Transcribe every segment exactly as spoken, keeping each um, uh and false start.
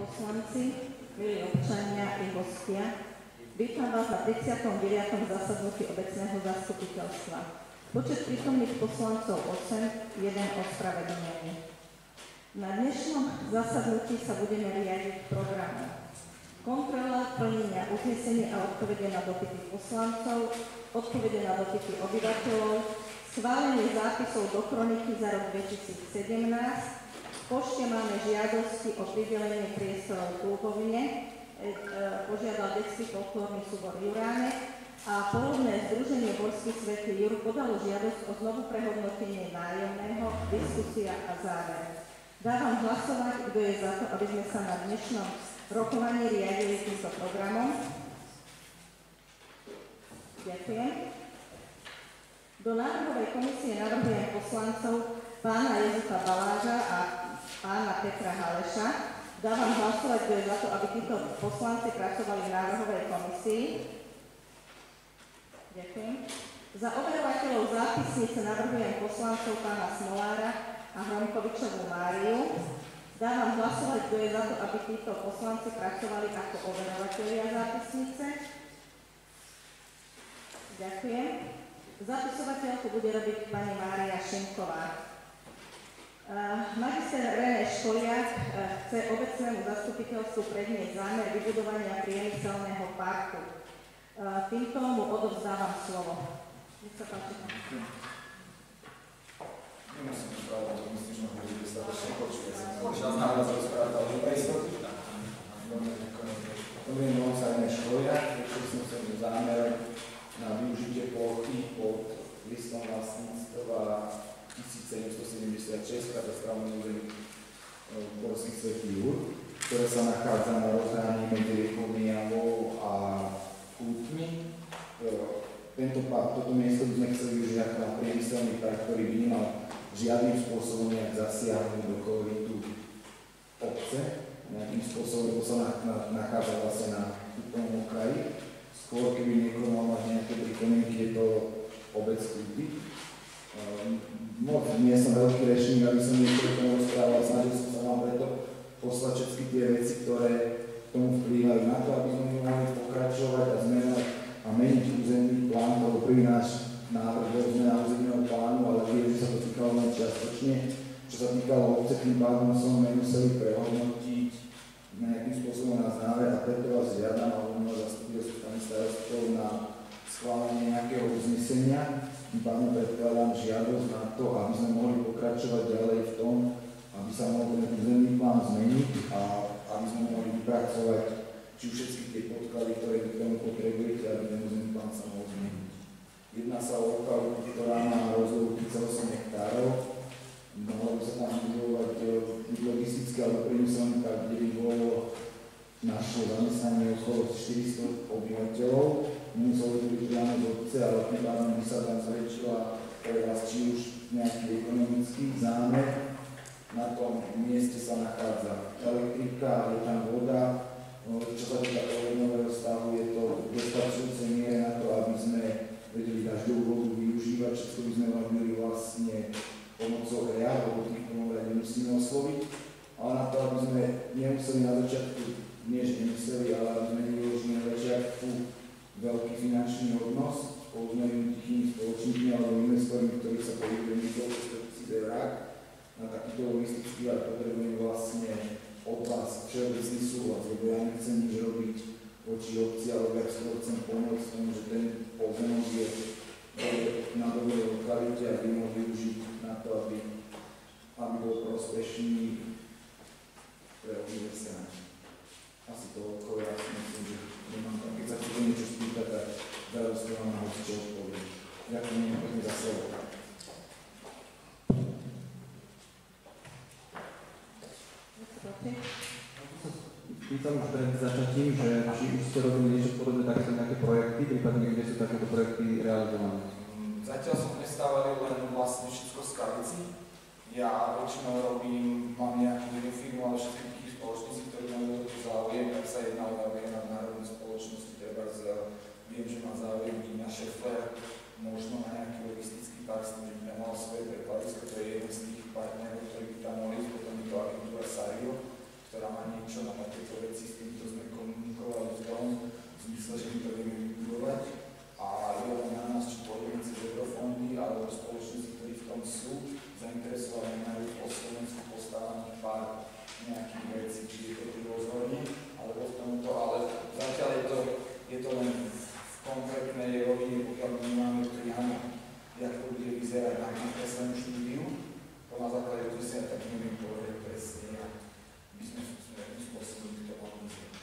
poslanci, milí občania i hostia, vítam vás na tridsiatom deviatom zasadnutí obecného zastupiteľstva. Počet prítomných poslancov osem, jeden ospravedlnený. Na dnešnom zasadnutí sa budeme riadiť programom. Kontrola plnenia uznesenia a odpovede na dopyty poslancov, odpovede na dopyty obyvateľov, schválenie zápisov do kroniky za rok dvetisícsedemnásť, v pošte máme žiadosti o pridelenie priestorov v Klubovine, e, e, požiadal detský folklórny súbor Juránek a poľovné združenie Božský svätý Jur podalo žiadosť o znovu prehodnotenie nájomného, diskusia a záver. Dávam hlasovať, kto je za to, aby sme sa na dnešnom rokovaní riadili týmto programom. Ďakujem. Do návrhovej komisie navrhujem poslancov pána Jozefa Baláža a pána Petra Haleša. Dávam hlasovať, kto je za to, aby títo poslanci pracovali v návrhovej komisii. Ďakujem. Za overovateľov zápisnice navrhujem poslancov pána Smolára a Hromkovičovú Máriu. Dávam hlasovať, kto je za to, aby títo poslanci pracovali ako overovatelia zápisnice. Ďakujem. Zapisovateľku bude robiť pani Mária Šimková. Uh, magister René Školiak uh, chce obecnému zastupiteľstvu predniesť zámer vybudovania priemyselného parku. Uh, týmto mu odovzdávam slovo. Nech sa páči. Nemusím rozprávať, to myslím, že ma bude dostatočne počuť. Ja som sa nahľad rozprávať, ale to je istoty. Dobrý deň, volám sa René Školiak, ktorý som sa do zámer na využitie plochy pod listom vlastníctva tisícsedemstosedemdesiatšesť katastrálneho území Božský svätý Jur, ktoré sa nachádza na rozhraní medzi riekou Mijavou a Kútmi. Tento park, toto miesto by sme chceli využiť ako na priemyselný park, ktorý by nemal žiadnym spôsobom nejak zasiahnuť do koloritu obce, nejakým spôsobom, lebo sa na, na, nachádza vlastne na úplnom okraji. Skôr, keby niekto mal mať nejaké pripomienky, je to obec Kúty. Um, Moc nie som veľký rečník, aby som niečo o tom rozprával, snažil som sa vám preto poslať všetky tie veci, ktoré tomu vplývajú na to, aby sme mohli pokračovať a zmenovať a meniť územný plán, lebo prvý náš návrh bol zmena územného plánu, ale tým, že sa to týkalo len čiastočne, čo sa týkalo obce, tým pádom som nemuseli prehodnotiť nejakým spôsobom na záver a preto vás žiadam, alebo môžem zastupiteľstvu pani starostov na schválenie nejakého uznesenia. Tým pádom predkladám žiadosť na to, aby sme mohli pokračovať ďalej v tom, aby sa mohol ten územný plán zmeniť a aby sme mohli vypracovať či všetky tie podklady, ktoré k tomu potrebujete, aby ten územný plán sa mohol zmeniť. Jedná sa o lokalitu, ktorá má rozlohu tridsaťosem hektárov. Mohlo by sa tam budovať logistický alebo priemyselný park, kde by bolo našlo zamestnanie okolo štyristo obyvateľov. Nemuselo to byť priamo z obce, ale tým pádom by sa tam zväčšila pre vás či už nejaký ekonomický zámer. Na tom mieste sa nachádza elektrika, je tam voda. Čo sa týka povednového stavu, je to v dostačujúcej miere na to, aby sme vedeli dažďovú vodu využívať. Všetko by sme robili vlastne pomocou E A, lebo tých prvom rade musíme osloviť. Ale na to, aby sme nemuseli na začiatku, nie že nemuseli, ale aby sme nevyložili na začiatku veľký finančný odnos spolu s novými tichými spoločníkmi alebo investormi, ktorí sa pohybuje niekoľko stotisíc eurák. Na takýto logistický var potrebujem vlastne od vás všeobecný súhlas, lebo ja nechcem nič robiť voči obci, ale ja skôr chcem pomôcť tomu, že ten pozemok je na dobrej lokalite a by mohol využiť na to, aby, aby bol prospešný pre univerzitách. Asi toľko, ja si myslím, že nemám tam, keď sa chcete niečo spýtať, tak veľa z toho na hostie odpoviem. Ďakujem pekne za slovo. Pýtam už pred začatím, že či už ste robili niečo podobné takéto nejaké projekty, prípadne kde sú takéto projekty realizované? Zatiaľ som nestávali len vlastne všetko z Skalici. Ja väčšinou robím, mám nejakú jednu firmu, ale všetky tých spoločnosti, ktorí majú o to záujem, tak sa jedná o národné spoločnosti, treba z, viem, že má záujem i na Šefler, možno na nejaký logistický park, že by tam mal svoje prekladisko, to je jeden z tých partnerov, ktorí by tam mohli ísť, potom je to agentúra Sario, ktorá má niečo na takéto veci, s týmto sme komunikovali s Dom, v zmysle, že my to vieme vybudovať a je len na nás, či pôjdeme cez eurofondy alebo spoločnosti, ktorí v tom sú, zainteresovaní majú po Slovensku postávaných pár nejakých vecí, či je to tým rozhodne, alebo v tomto, ale zatiaľ je to, je to len v konkrétnej rovine, pokiaľ my máme priamo, jak to bude vyzerať na nakreslenú štúdiu, to na základe toho si ja tak neviem povedať presne, a by sme nejakým spôsobom to mali vyzerať.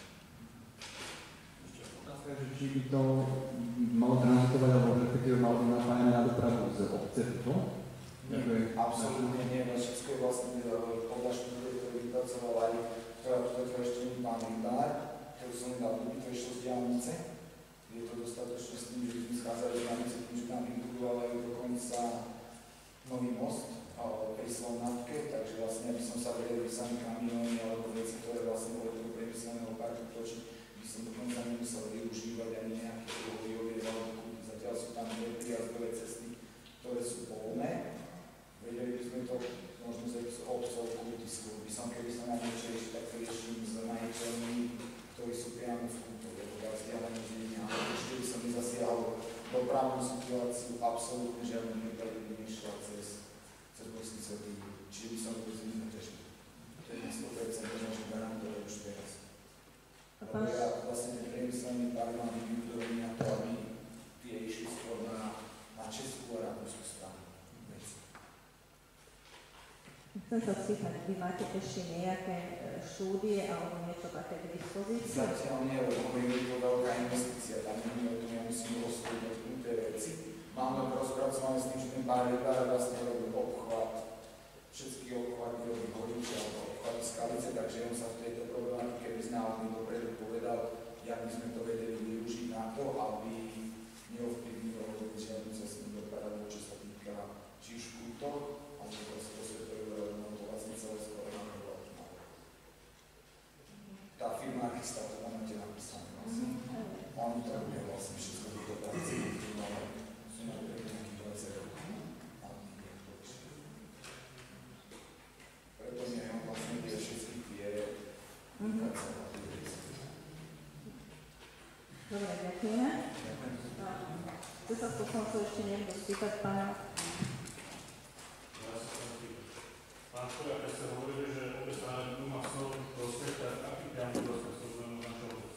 Otázka je, že či by to malo transitovať, alebo respektíve malo by napájane na dopravu z obce to? Nie, absolútne nie, no všetko je vlastne podľa štúdie, ktoré vypracoval aj, ktorá to ešte nie pán Rybár, ktorú som dal ľudí, to išlo z diaľnice. Je to dostatočne s tým, že by sme schádzali z diaľnice, tým, že tam vybudovajú dokonca nový most pri Slovnátke, takže vlastne, aby som sa vedel, že sami kamióny alebo veci, ktoré vlastne boli do priemyselného parku točiť, by som dokonca nemusel využívať ani nejaké dlhodobé závodky. Zatiaľ sú tam dve prijazdové cesty, ktoré sú voľné. Vedeli by sme to možno z obcov Kultisku. By som, keby sa na niečo riešiť, tak to riešim s majiteľmi, ktorí sú priamo v Kultove, lebo tak vzdialené ženia. Ale ešte by som nezasiahol dopravnú situáciu, absolútne žiadne nepríklad by nešla cez, cez Bosnice. Čiže by som to zvízne težil. To je na sto percent, že garantovať už teraz. Lebo ja vlastne ten priemyselný park mám vybudovaný na to, aby tie išli skôr na, na Českú a Rakúsku stranu. Chcem sa spýtať, vy máte ešte nejaké štúdie alebo niečo také k dispozícii? Zatiaľ nie, lebo je to veľká investícia, tam nie o tom, ja musím rozhodnúť tie veci. Máme rozpracované s tým, že ten pár Rybár vlastne robil obchvat, všetky obchvaty robí Horiče alebo obchvat Skalice, takže on sa v tejto problematike vyznal, mi dopredu povedal, jak by sme to vedeli využiť na to, aby neovplyvnilo žiadnu cestnú dopravu, čo sa týka či už Kútok, alebo proste to svetového rovno, to vlastne celé skoro máme veľký mal. Tá firma chystá, to tam máte napísané vlastne. Oni to robia vlastne všetko tieto práce, ale sú na to nejakých dvadsať rokov. Preto nie, on vlastne vie všetky tie práce na tie veci. Dobre, ďakujeme. Chce sa poslancov ešte niekto spýtať pána? Pán Škoda, keď ste hovorili, že obec na jednu má snov prospech, tak aký priamy prospech to znamená na čo obec?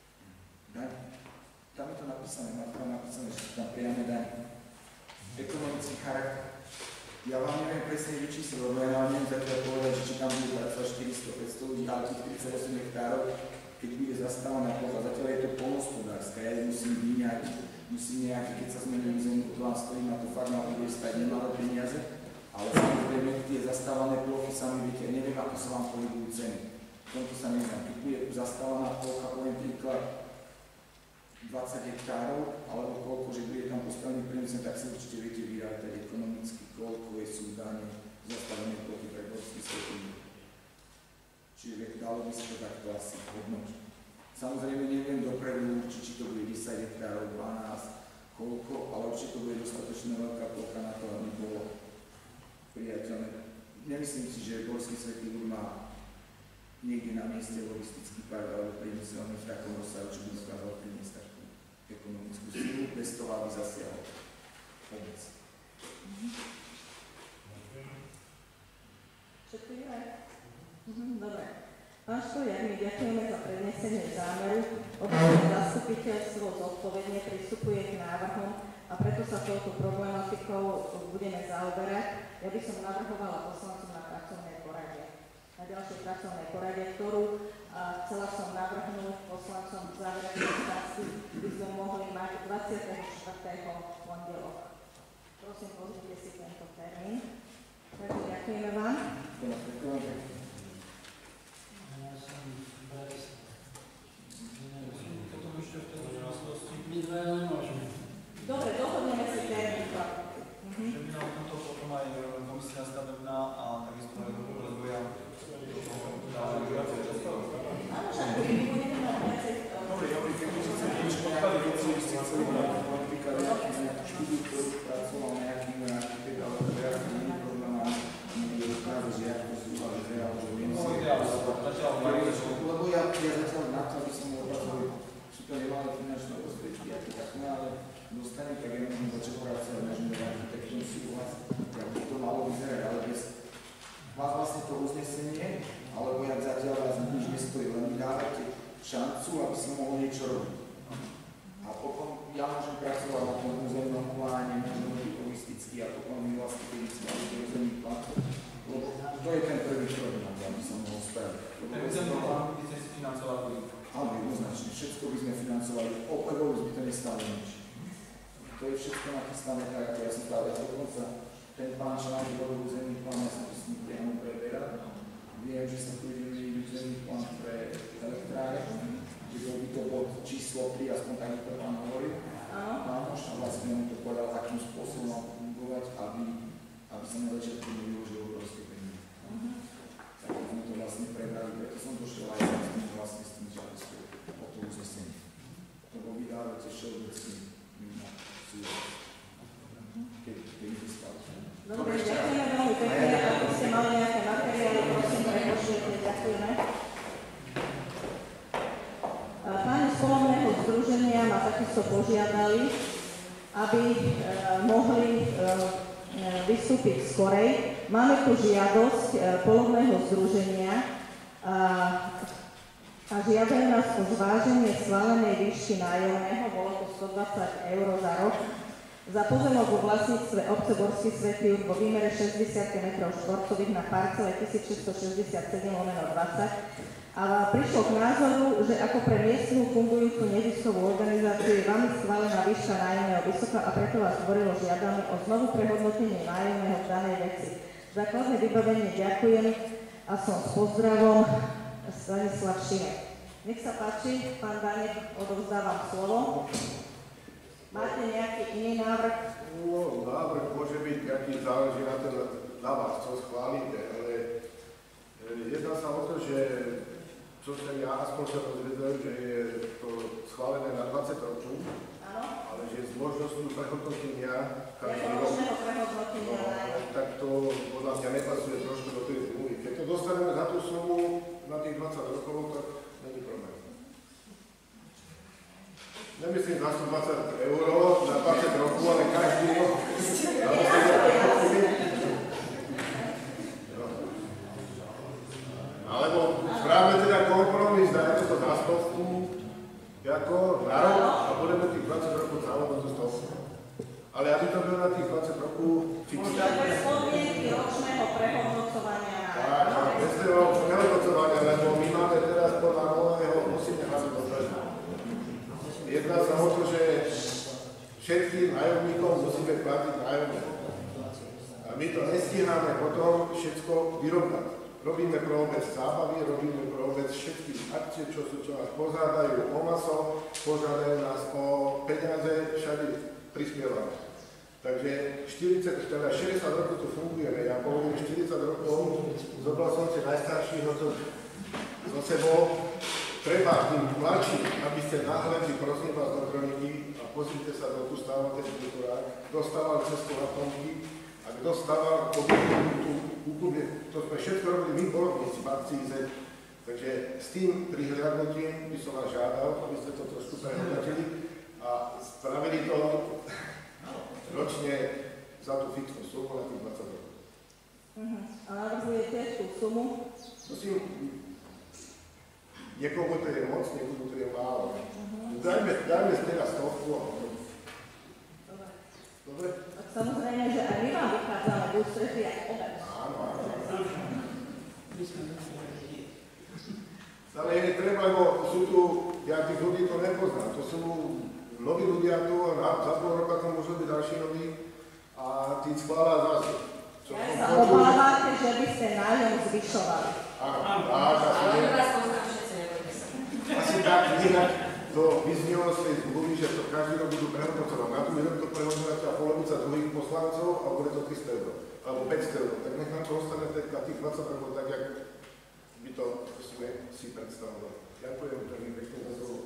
Tam je to napísané, má to napísané, že sú tam priame daň. Ekonomický charakter. Ja vám neviem presne vyčísliť, lebo ja vám neviem zatiaľ povedať, že či tam bude pracovať štyristo päťsto ľudí, ale tých tridsaťosem hektárov, keď bude zastávaná plocha, zatiaľ je to poľnohospodárska, ja musím vyňať, musím nejaký, keď sa zmenil územný plán, stojí na to fakt na bude stať nemalé peniaze. Ale samozrejme, tie zastávané plochy sami viete, neviem, ako sa vám pohybujú ceny. V tomto sa neznám. Keď je zastávaná plocha, poviem príklad dvadsať hektárov, alebo koľko, že bude tam postavený priemysel, tak si určite viete vyrátať ekonomicky, koľko je sú dáne zastávané plochy pre Gorský Svetý. Čiže dalo by sa to takto asi hodnotiť. Samozrejme, neviem dopredu určiť, či to bude desať hektárov, dvanásť, koľko, ale určite to bude dostatočne veľká plocha na to, aby bolo priateľné. Nemyslím si, že Gorský Svetý Jur má niekde na mieste logistický park alebo priemyselný v takom rozsahu, čo by dokázal priniesť takú ekonomickú silu, bez toho, aby zasiahol obec. Všetko je aj? Dobre. Pán Škoda, my ďakujeme za prednesenie zámeru. Obecné zastupiteľstvo zodpovedne pristupuje k návrhom a preto sa touto problematikou budeme zaoberať. Ja by som navrhovala poslancom na pracovné poradie. Na ďalšie pracovné poradie, ktorú a chcela som navrhnúť poslancom v záverečnej časti, by sme mohli mať dvadsiateho štvrtého pondelok. Prosím, pozrite si tento termín. Takže ďakujeme vám. Dobre, dohodneme si termín. Že by nám toto potom aj komisia stavebná a takisto aj rozvoja áno, však budeme mať viacej. Dobre, ja by keď si chcem niečo nejaké veci, by ste chceli mať napríklad nejaký štúdiu, ktorý pracoval nejakým architekt, alebo nejakým problém, a mi je ukázať, že ako sú, ale že malé finančné prostriedky, ako tak malé dostane, tak ja môžem začať pracovať na inžinier architektom si vlastne, jak by to malo vyzerať, ale bez vás vlastne to uznesenie, alebo jak zatiaľ vás nič nestojí, len mi dávate šancu, aby som mohol niečo robiť. A potom ja môžem pracovať na tom územnom pláne, možno holisticky a potom my vlastne keď spravíte územný plán, lebo to je ten prvý krok, aby som mohol spraviť. Ten územný plán by ste si financovali? Áno, jednoznačne, všetko by sme financovali, lebo by to nestalo nič. To je všetko nachystané tak, ako ja som stále dokonca ten pán Šalán robil územný plán, ja som to s ním priamo preberal. Viem, že sa tu ide vyjúť územný plán pre elektráre, že to by to bod číslo tri, aspoň tak to pán hovoril. Áno, a vlastne on to povedal takým spôsobom fungovať, aby, aby sa na začiatku nevyužil obrovské peniaze. Tak sme to vlastne prebrali, preto som došiel aj s tým vlastne s tým žiadosťou o to uznesenie. Lebo vydávate všeobecný mimo súd. Keď to stalo. Dobre, ďakujeme veľmi pekne. Ak by ste mali nejaké materiály, prosím, prepošlite. Ďakujeme. Páni z Poľovného združenia ma takisto požiadali, aby e, mohli e, vystúpiť skorej. Máme tu žiadosť e, Poľovného združenia a, a žiadajú nás o zváženie schválenej výšky nájomného, bolo to stodvadsať eur za rok, za pozemok vo vlastníctve obce Borský Svätý Jurg vo výmere šesťdesiat metrov štvorcových na parcele tisícšesťstošesťdesiatsedem lomeno dvadsať a prišlo k názoru, že ako pre miestnu fungujúcu neziskovú organizáciu je vami schválená výška nájomného vysoká a preto vás tvorilo žiadame o znovu prehodnotenie nájomného v danej veci. Základné vybavenie ďakujem a som s pozdravom Stanislav Šimek. Nech sa páči, pán Danek, odovzdávam slovo. Máte nejaký iný návrh? No, návrh môže byť, aký záleží na, ten, na vás, čo schválite, ale jedná sa o to, že čo som ja aspoň sa dozvedel, že je to schválené na dvadsať rokov, ale že s možnosťou prehodnotenia každý rok, no, tak to podľa mňa nepasuje trošku do tej zmluvy. Keď to dostaneme za tú sumu na tých dvadsať rokov, tak není problém. Nemyslím za stodvadsať eur na dvadsať rokov, ale každý rok. Alebo správame teda kompromis, dajme to na stovku, ako na rok a budeme tých dvadsať rokov závodom zo stovku. Ale aby to bylo na tých dvadsať rokov fixné. Bez podmienky ročného prehodnocovania. Tak, bez toho prehodnocovania, lebo my máme teraz podľa nového musíme hľadať do prežu. Jedná sa o to, že všetkým nájomníkom musíme platiť nájomné. A my to nestíhame potom všetko vyrovnať. Robíme pre obec zábavy, robíme pre obec všetky akcie, čo sú, čo nás pozádajú o maso, pozádajú nás o peniaze, všade prispievame. Takže štyridsať, teda šesťdesiat rokov tu fungujeme, ja poviem štyridsať rokov, zobral som si najstaršího so sebou, treba tým mladším, aby ste nahledli, prosím vás, do kroniky a pozrite sa, kto tu stával ten kultúrák, kto stával cestu na tomky a kto stával tú úkubie. To sme všetko robili my porodníci v akcii Z. Takže s tým prihľadnutím by som vás žiadal, aby ste to trošku prehodnotili a spravili to ročne za tú fixnú sumu na tých dvadsať rokov. Uh-huh. A navrhujete tú sumu? Prosím, niekomu to je moc, niekomu to je málo. Uh-huh. Dajme, dajme teraz stovku a potom. Dobre. Dobre? Tak samozrejme, že aj my vám vychádzame v ústretí aj obec. Áno, áno. Ale je treba, lebo sú tu, ja tých ľudí to nepoznám, to sú noví ľudia tu a za pol roka to môžu byť ďalší noví a tí schváľa zase. Ja sa obávate, že by ste nájom zvyšovali. Áno, ale vás poznám všetci, nebojte sa. asi tak, inak to vyznelo z tej zmluvy, že to každý rok budú prehodnocovať. Na druhý rok to prehodnocovať a polovica druhých poslancov a bude to tristo eur, alebo päťsto eur. Tak nech nám to ostane na tých dvadsať rokov tak, jak by to sme si predstavovali. Ďakujem veľmi pekne za slovo.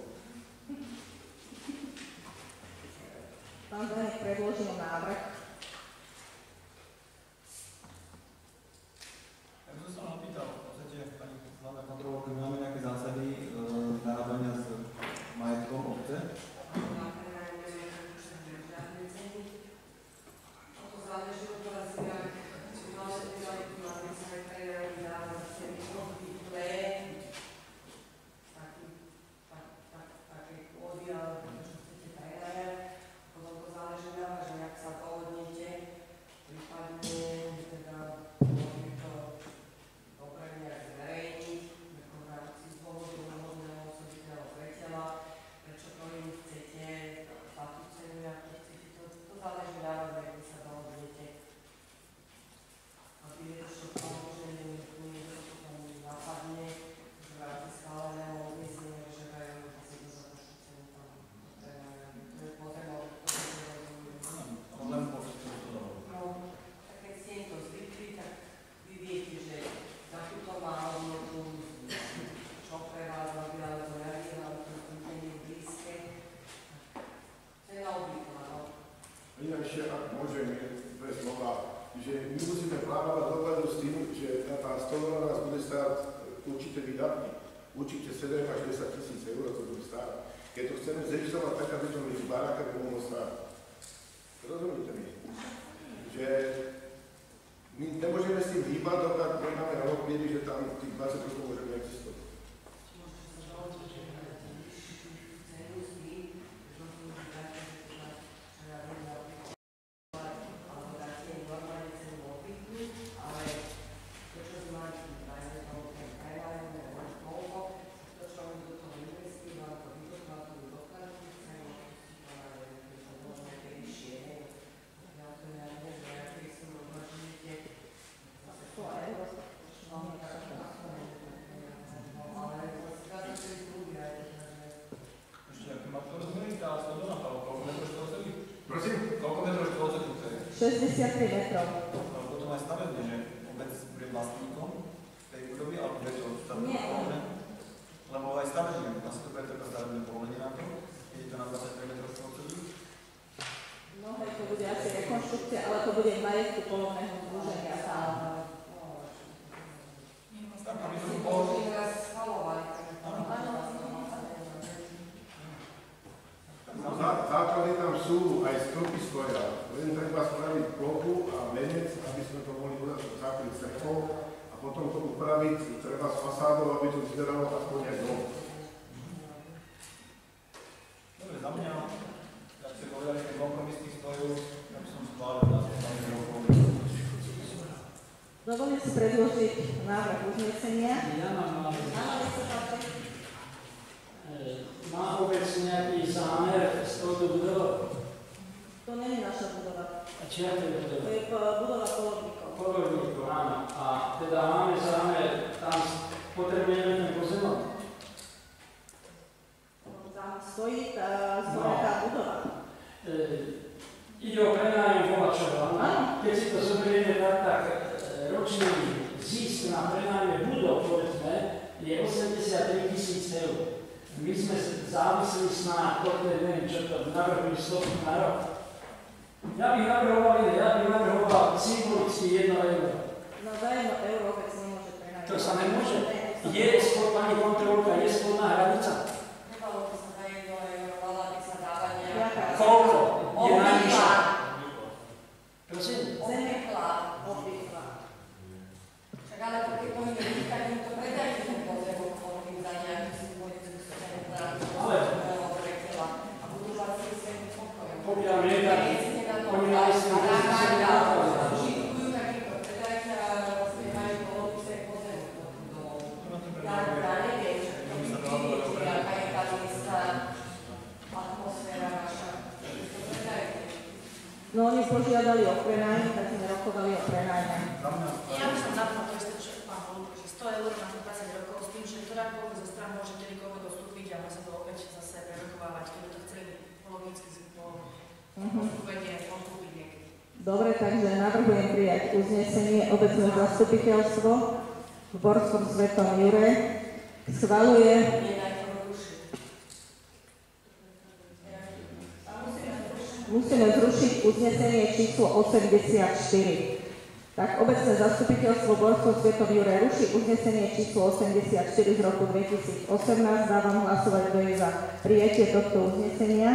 Pán Danek predložil návrh. Ja som sa napýtal, v podstate, pani hlavná kontrolórka, máme nejaké zásady e, narábania s majetkom obce. ešte, ak môžem, dve slova, že my musíme plánovať dopredu s tým, že tá stolova nás bude stáť určite vydatný. Určite sedem až desať tisíc eur to bude stáť. Keď to chceme zrežisovať tak, aby to medzi barákami mohlo stáť. Rozumíte mi? Že my nemôžeme s tým hýbať, dokiaľ máme rovnopiedy, že tam tých dvadsať rokov môžeme existovať. šesťdesiattri metrov. Potom aj stavebne, že obec bude vlastníkom tej budovy, alebo bude to stavebné povolenie? Lebo aj stavebne, nastupuje to stavebné povolenie na to, je to na dvadsaťpäť metrov štvorcových. No hej, to bude asi rekonštrukcia, ale to bude v majetku polovného združenia sám. Tak, aby to bolo... Základy tam sú, aj stĺpy stoja. Len treba spraviť plochu a venec, aby sme to mohli udať základných strechov a potom to upraviť, treba s fasádou, aby to vyzeralo aspoň aj dom. Dobre, za mňa, ak ste povedali, že kompromisných stojov, ja by som schválil na to samé rokov. Dovolím si predložiť návrh uznesenia. Ja mám návrh. Má obec nejaký zámer z tohoto budova? To nie je naša budova. A čia to je budova? To je budova polovníkov. Polovníkov, áno. A teda máme zámer, tam potrebujeme ten pozemok? Tam stojí tá, stojí tá budova. E, ide o prenájem volačov, áno? Keď si to zoberieme tak, tak ročný zisk na prenájme budov, povedzme, je osemdesiattri tisíc eur. My sme závisli snáď, ktoré neviem, čo to navrhujú stovky na rok. Ja bych navrhoval, ja bych navrhoval symbolicky jedno euro. No za jedno euro vec nemôže prenajať. To sa nemôže. Je spod, pani kontrolka, je spodná hranica. Nebalo by sa za jedno euro, mala by sa dávať nejaká... Koľko? Je najvyššia. Prosím? Obvyklá. Obvyklá. Však ale keď to nie je, tak im to predajte ten pozemok, ktorým za nejaký symbolický ale a budú vlastne svojím pokojom. pokiaľ nie, tak oni mali s tým bezpečný náklad. Žikujú takýto predajte a vlastne majú polovicu svojich pozemkov. Ja neviem, že to vidíte, aká je tá miesta atmosféra naša. To predajte. No oni požiadali o prenájom, tak sme rokovali o prenájom. Ja by som zapnul to isté, čo pán Holub, že sto eur na dvadsať rokov s tým, že ktorákoľvek zo strán môže kedykoľvek odstúpiť a môže sa to opäť zase prerokovávať, keby to chceli logicky postupenie odstúpiť niekedy. Dobre, takže navrhujem prijať uznesenie obecné zastupiteľstvo v Borskom Svetom Jure schvaľuje musíme zrušiť uznesenie číslo osemdesiatštyri. Tak obecné zastupiteľstvo Borskom Svetom Jure ruší uznesenie číslo osemdesiatštyri z roku dvetisícosemnásť. Dávam hlasovať, kto je za prijatie tohto uznesenia.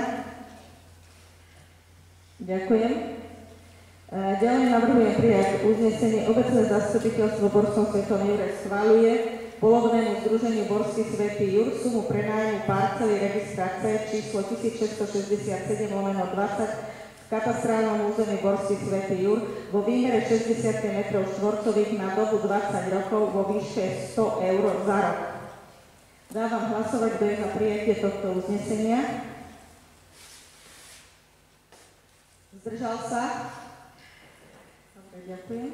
Ďakujem. Ďalej navrhujem prijať uznesenie obecné zastupiteľstvo Borskom Svetom Jure schvaľuje polovnému združeniu Borský Svätý Jur sumu prenájmu parcely registra C číslo tisícšesťstošesťdesiatsedem lomeno dvadsať v katastrálnom území Borský Svätý Jur vo výmere šesťdesiat metrov štvorcových na dobu dvadsať rokov vo výške sto eur za rok. Dávam hlasovať, kto je za prijatie tohto uznesenia. Zdržal sa? Dobre, ďakujem.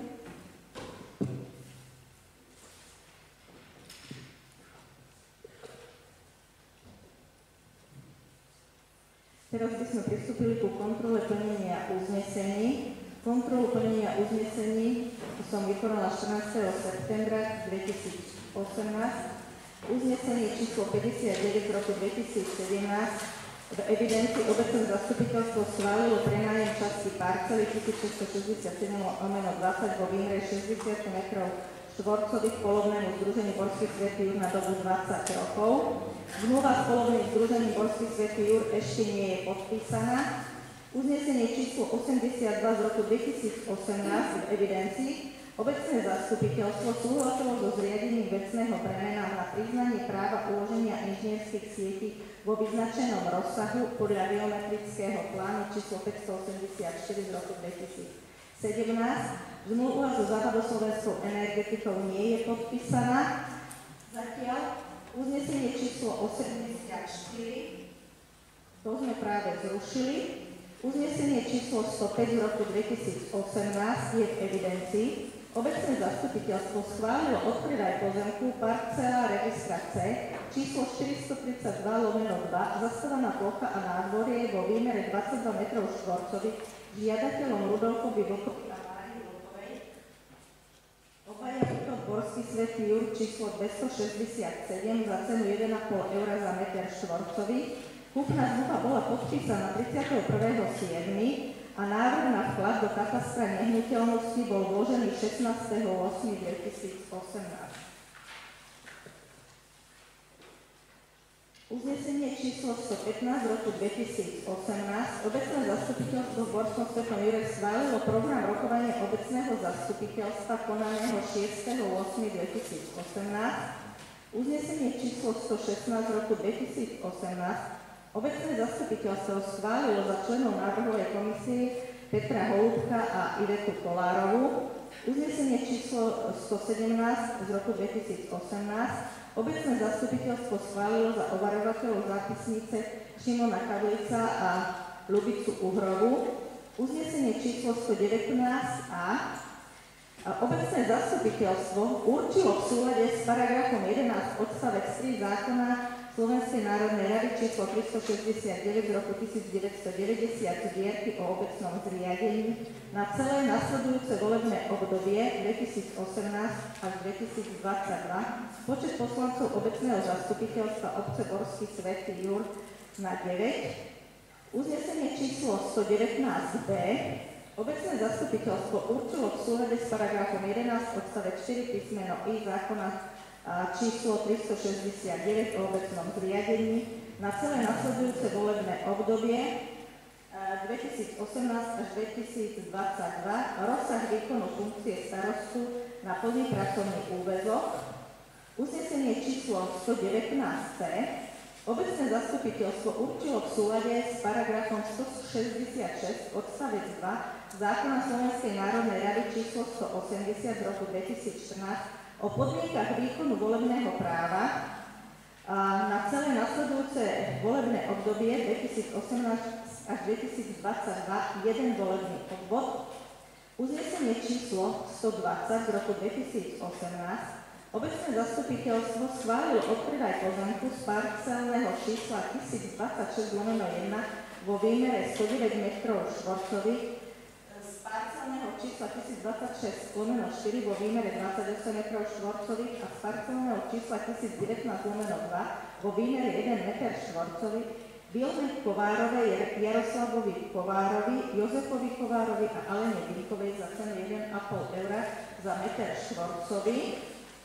Teraz by sme pristúpili ku kontrole plnenia uznesení. Kontrolu plnenia uznesení som vykonala štrnásteho septembra dvetisícosemnásť. Uznesenie číslo päťdesiatdeväť z roku dvetisícsedemnásť V evidencii obecné zastupiteľstvo schválilo prenájem časti parcely tisícšesťstošesťdesiatsedem lomeno dvadsať vo výmere šesťdesiat metrov štvorcových polovnému združeniu Borský Svätý Jur na dobu dvadsať rokov. Zmluva s polovným združením Borský Svätý Jur ešte nie je podpísaná. Uznesenie číslo osemdesiatdva z roku dvetisícosemnásť v evidencii obecné zastupiteľstvo súhlasilo so zriadením vecného bremena na priznanie práva uloženia inžinierských sietí vo vyznačenom rozsahu podľa geometrického plánu číslo päťstoosemdesiatštyri z roku dvetisícsedemnásť. Zmluva so západoslovenskou energetikou nie je podpísaná. Zatiaľ uznesenie číslo osemdesiatštyri, to sme práve zrušili. Uznesenie číslo stopäť z roku dvetisícosemnásť je v evidencii. Obecné zastupiteľstvo schválilo odpredaj pozemku parcela registra C číslo štyristotridsaťdva lomeno dva, zastávaná plocha a nádvorie vo výmere dvadsaťdva metrov štvorcových žiadateľom Rudolfovi Vlkovi a Márii Vlkovej. Obaja to Borský Svätý Jur číslo dvestošesťdesiatsedem za cenu jeden a pol eura za meter štvorcový. Kúpna zmluva bola podpísaná tridsiateho prvého júla a návrh na vklad do katastra nehnuteľnosti bol vložený šestnásteho ôsmeho dvetisícosemnásť. Uznesenie číslo stopätnásť z roku dvetisícosemnásť obecné zastupiteľstvo v Borskom Svätom Jure schválilo program rokovania obecného zastupiteľstva konaného šiesteho ôsmeho dvetisícosemnásť. Uznesenie číslo stošestnásť z roku dvetisícosemnásť obecné zastupiteľstvo schválilo za členov návrhovej komisie Petra Holúbka a Ivetu Kolárovú. Uznesenie číslo stosedemnásť z roku dvetisícosemnásť obecné zastupiteľstvo schválilo za ovarovateľov zápisnice Šimona Kavlica a Ľubicu Uhrovú. Uznesenie číslo stodevätnásť a obecné zastupiteľstvo určilo v súlade s paragrafom jedenásť odstavec tri zákona Slovenskej národnej rady číslo tristošesťdesiatdeväť z roku tisícdeväťstodeväťdesiat zbierky o obecnom zriadení na celé nasledujúce volebné obdobie dvetisícosemnásť až dvetisícdvadsaťdva počet poslancov obecného zastupiteľstva obce Borský Svätý Jur na deväť. Uznesenie číslo stodevätnásť B obecné zastupiteľstvo určilo v súlade s paragrafom jedenásť odstavec štyri písmeno I zákona číslo tristošesťdesiatdeväť o obecnom zriadení na celé nasledujúce volebné obdobie dvetisícosemnásť až dvetisícdvadsaťdva rozsah výkonu funkcie starostu na plný pracovný úväzok. Uznesenie číslo stodevätnásť C obecné zastupiteľstvo určilo v súlade s paragrafom stošesťdesiatšesť odstavec dva zákona Slovenskej národnej rady číslo stoosemdesiat z roku dvetisícštrnásť o podmienkach výkonu volebného práva na celé nasledujúce volebné obdobie dvetisícosemnásť až dvetisícdvadsaťdva jeden volebný obvod. Uznesenie číslo stodvadsať z roku dvetisícosemnásť obecné zastupiteľstvo schválilo odpredaj pozemku z parcelného čísla tisícdvadsaťšesť lomeno jeden vo výmere stodeväť metrov štvorcových parcelného čísla tisícdvadsaťšesť lomeno štyri vo výmere dvadsaťosem metrov štvorcových a z parcelného čísla tisícdevätnásť lomeno dva vo výmere jeden meter štvorcový Vilme Kovárovej, Jaroslavovi Kovárovi, Jozefovi Kovárovi a Alene Vinkovej za cenu jeden a pol eura za meter štvorcový.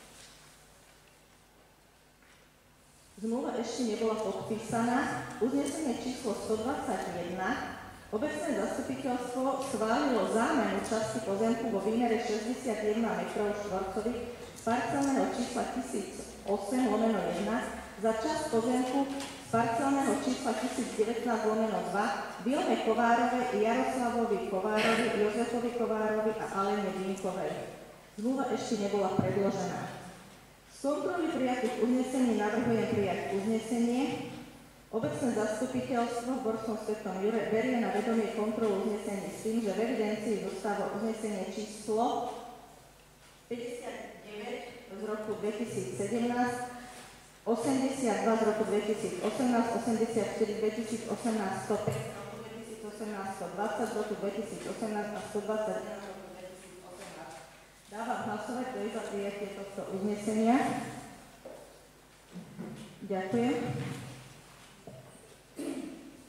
Zmluva ešte nebola podpísaná. Uznesenie číslo stodvadsaťjeden obecné zastupiteľstvo schválilo zámenu časti pozemku vo výmere šesťdesiatjeden metrov štvorcových z parcelného čísla tisícosem lomeno jeden za časť pozemku z parcelného čísla tisícdevätnásť lomeno dva Vilme Kovárovej, Jaroslavovi Kovárovi, Jozefovi Kovárovi a Alene Vinkovej. Zmluva ešte nebola predložená. Z kontroly prijatých uznesení navrhujem prijať uznesenie. Obecné zastupiteľstvo v Borskom Svätom Jure berie na vedomie kontrolu uznesení s tým, že v evidencii zostáva uznesenie číslo päťdesiatdeväť z roku dvetisícsedemnásť, osemdesiatdva z roku dvetisícosemnásť, osemdesiatštyri dvetisícosemnásť, stopäť z roku dvetisícosemnásť, stodvadsať z roku dvetisícosemnásť a stodvadsaťjeden z roku dvetisícosemnásť. Dávam hlasovať, kto je za prijatie tohto uznesenia. Ďakujem.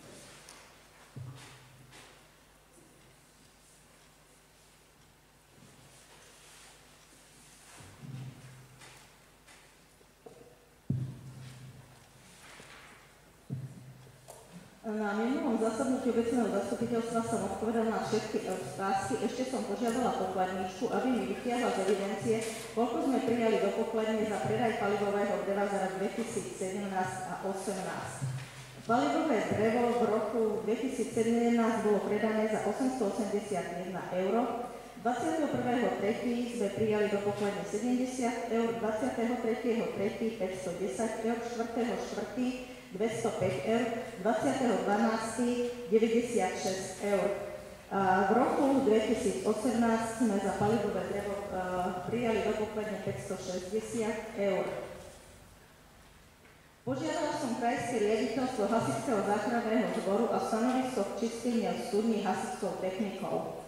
Na minulom zasadnutí obecného zastupiteľstva som odpovedala na všetky otázky. Ešte som požiadala pokladničku, aby mi vytiahla z evidencie, koľko sme prijali do pokladne za predaj palivového dreva za rok dvetisícsedemnásť a osemnásť. Palivové drevo v roku dvetisícsedemnásť bolo predané za osemstoosemdesiatjeden eur, dvadsiateho prvého tretieho sme prijali do pokladne sedemdesiat eur, dvadsiateho tretieho tretieho päťstodesať eur, štvrtého štvrtého dvestopäť eur, dvadsiateho dvanásteho deväťdesiatšesť eur. A v roku dvetisícosemnásť sme za palivové drevo prijali do pokladne päťstošesťdesiat eur. Požiadala som krajské riaditeľstvo Hasičského záchranného zboru a stanovisko k čisteniu studní hasičskou technikou.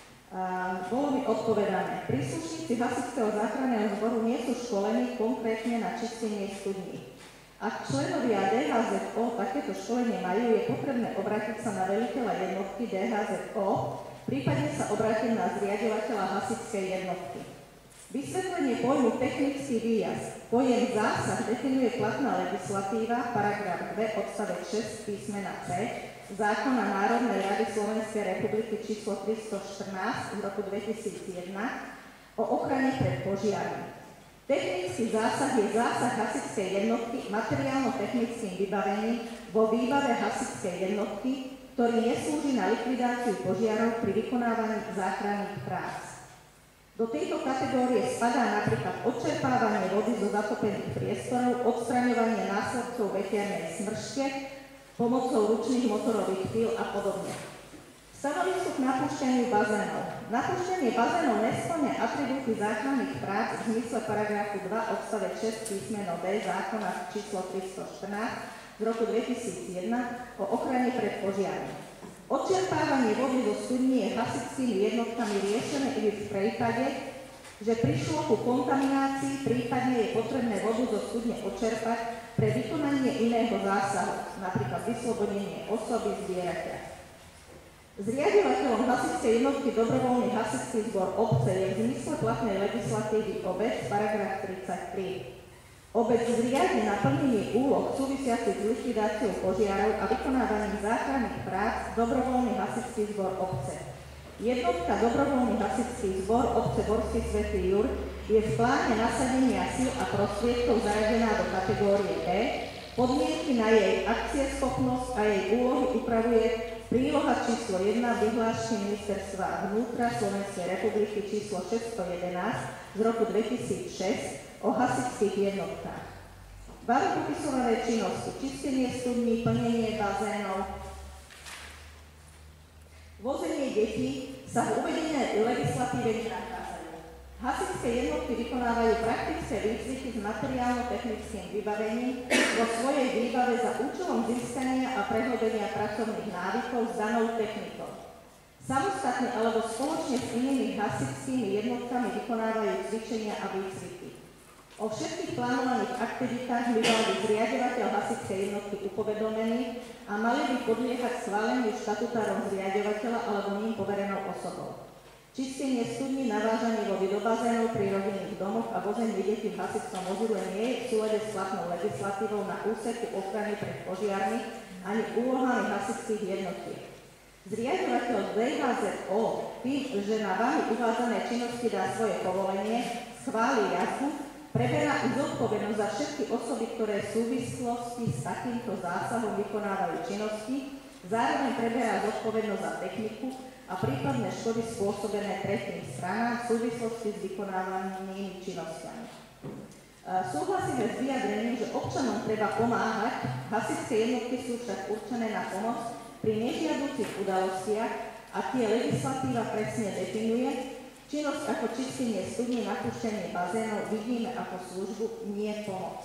A bolo mi odpovedané, príslušníci Hasičského záchranného zboru nie sú školení konkrétne na čistenie studní. Ak členovia dé há zet ó takéto školenie majú, je potrebné obrátiť sa na veliteľa jednotky dé há zet ó, prípadne sa obrátiť na zriaďovateľa hasičskej jednotky. Vysvetlenie pojmu technický výjazd. Pojem zásah definuje platná legislatíva, paragraf dva, odstavec šesť písmena C, zákona Národnej rady Slovenskej republiky číslo tristoštrnásť z roku dvetisícjeden o ochrane pred požiarmi. Technický zásah je zásah hasičskej jednotky materiálno-technickým vybavením vo výbave hasičskej jednotky, ktorý neslúži na likvidáciu požiarov pri vykonávaní záchranných prác. Do tejto kategórie spadá napríklad odčerpávanie vody zo zatopených priestorov, odstraňovanie následcov veternej smrške pomocou ručných motorových píl a podobne. Stanovisko k napúšťaniu bazénov. Napúšťanie bazénov nespĺňa atribúty záchranných prác v zmysle paragrafu dva odstavec šesť písmeno B zákona číslo tristoštrnásť z roku dvetisícjeden o ochrane pred požiarmi. Odčerpávanie vody zo studní je hasičskými jednotkami riešené i v prípade, že prišlo ku kontaminácii, prípadne je potrebné vodu zo studne odčerpať pre vykonanie iného zásahu, napríklad vyslobodenie osoby zvieraťa. Zriaďovateľom hasičskej jednotky dobrovoľný hasičský zbor obce je v zmysle platnej legislatívy obec, paragraf tridsaťtri. Obec zriadi na plnenie úloh súvisiacich s likvidáciou požiarov a vykonávaním záchranných prác dobrovoľný hasičský zbor obce. Jednotka dobrovoľný hasičský zbor obce Borský Svätý Jur je v pláne nasadenia síl a prostriedkov zaradená do kategórie B. Podmienky na jej akcieschopnosť a jej úlohy upravuje príloha číslo jeden vyhlášky Ministerstva vnútra Slovenskej republiky číslo šesťstojedenásť z roku dvetisícšesť o hasičských jednotkách. Bári popisované činnosti, čistenie studní, plnenie bazénov, vozenie detí sa v uvedenej legislatíve nenachádzajú. Hasičské jednotky vykonávajú praktické výcviky s materiálno-technickým vybavením vo svojej výbave za účelom získania a prehlbenia pracovných návykov s danou technikou. Samostatne alebo spoločne s inými hasičskými jednotkami vykonávajú cvičenia a výcviky. O všetkých plánovaných aktivitách by mal byť zriaďovateľ hasičskej jednotky upovedomený a mali by podliehať schváleniu štatutárom zriaďovateľa alebo ním poverenou osobou. Čistenie studní, navážanie vody do bazénov pri rodinných domoch a vozenie detí v hasičskom vozidle nie je v súlade s platnou legislatívou na úseku ochrany pred požiarmi ani úlohami hasičských jednotiek. Zriaďovateľ dé há zet ó tým, že na vámi uvádzané činnosti dá svoje povolenie, schváli jazdu, preberá i zodpovednosť za všetky osoby, ktoré v súvislosti s takýmto zásahom vykonávajú činnosti, zároveň preberá zodpovednosť za techniku a prípadné škody spôsobené tretím stranám v súvislosti s vykonávanými činnosťami. Súhlasíme s vyjadrením, že občanom treba pomáhať, hasičské jednotky sú však určené na pomoc pri nežiaducich udalostiach a tie legislatíva presne definuje. Činnosť ako čistenie studní, napúšťanie bazénov vidíme ako službu, nie pomoc.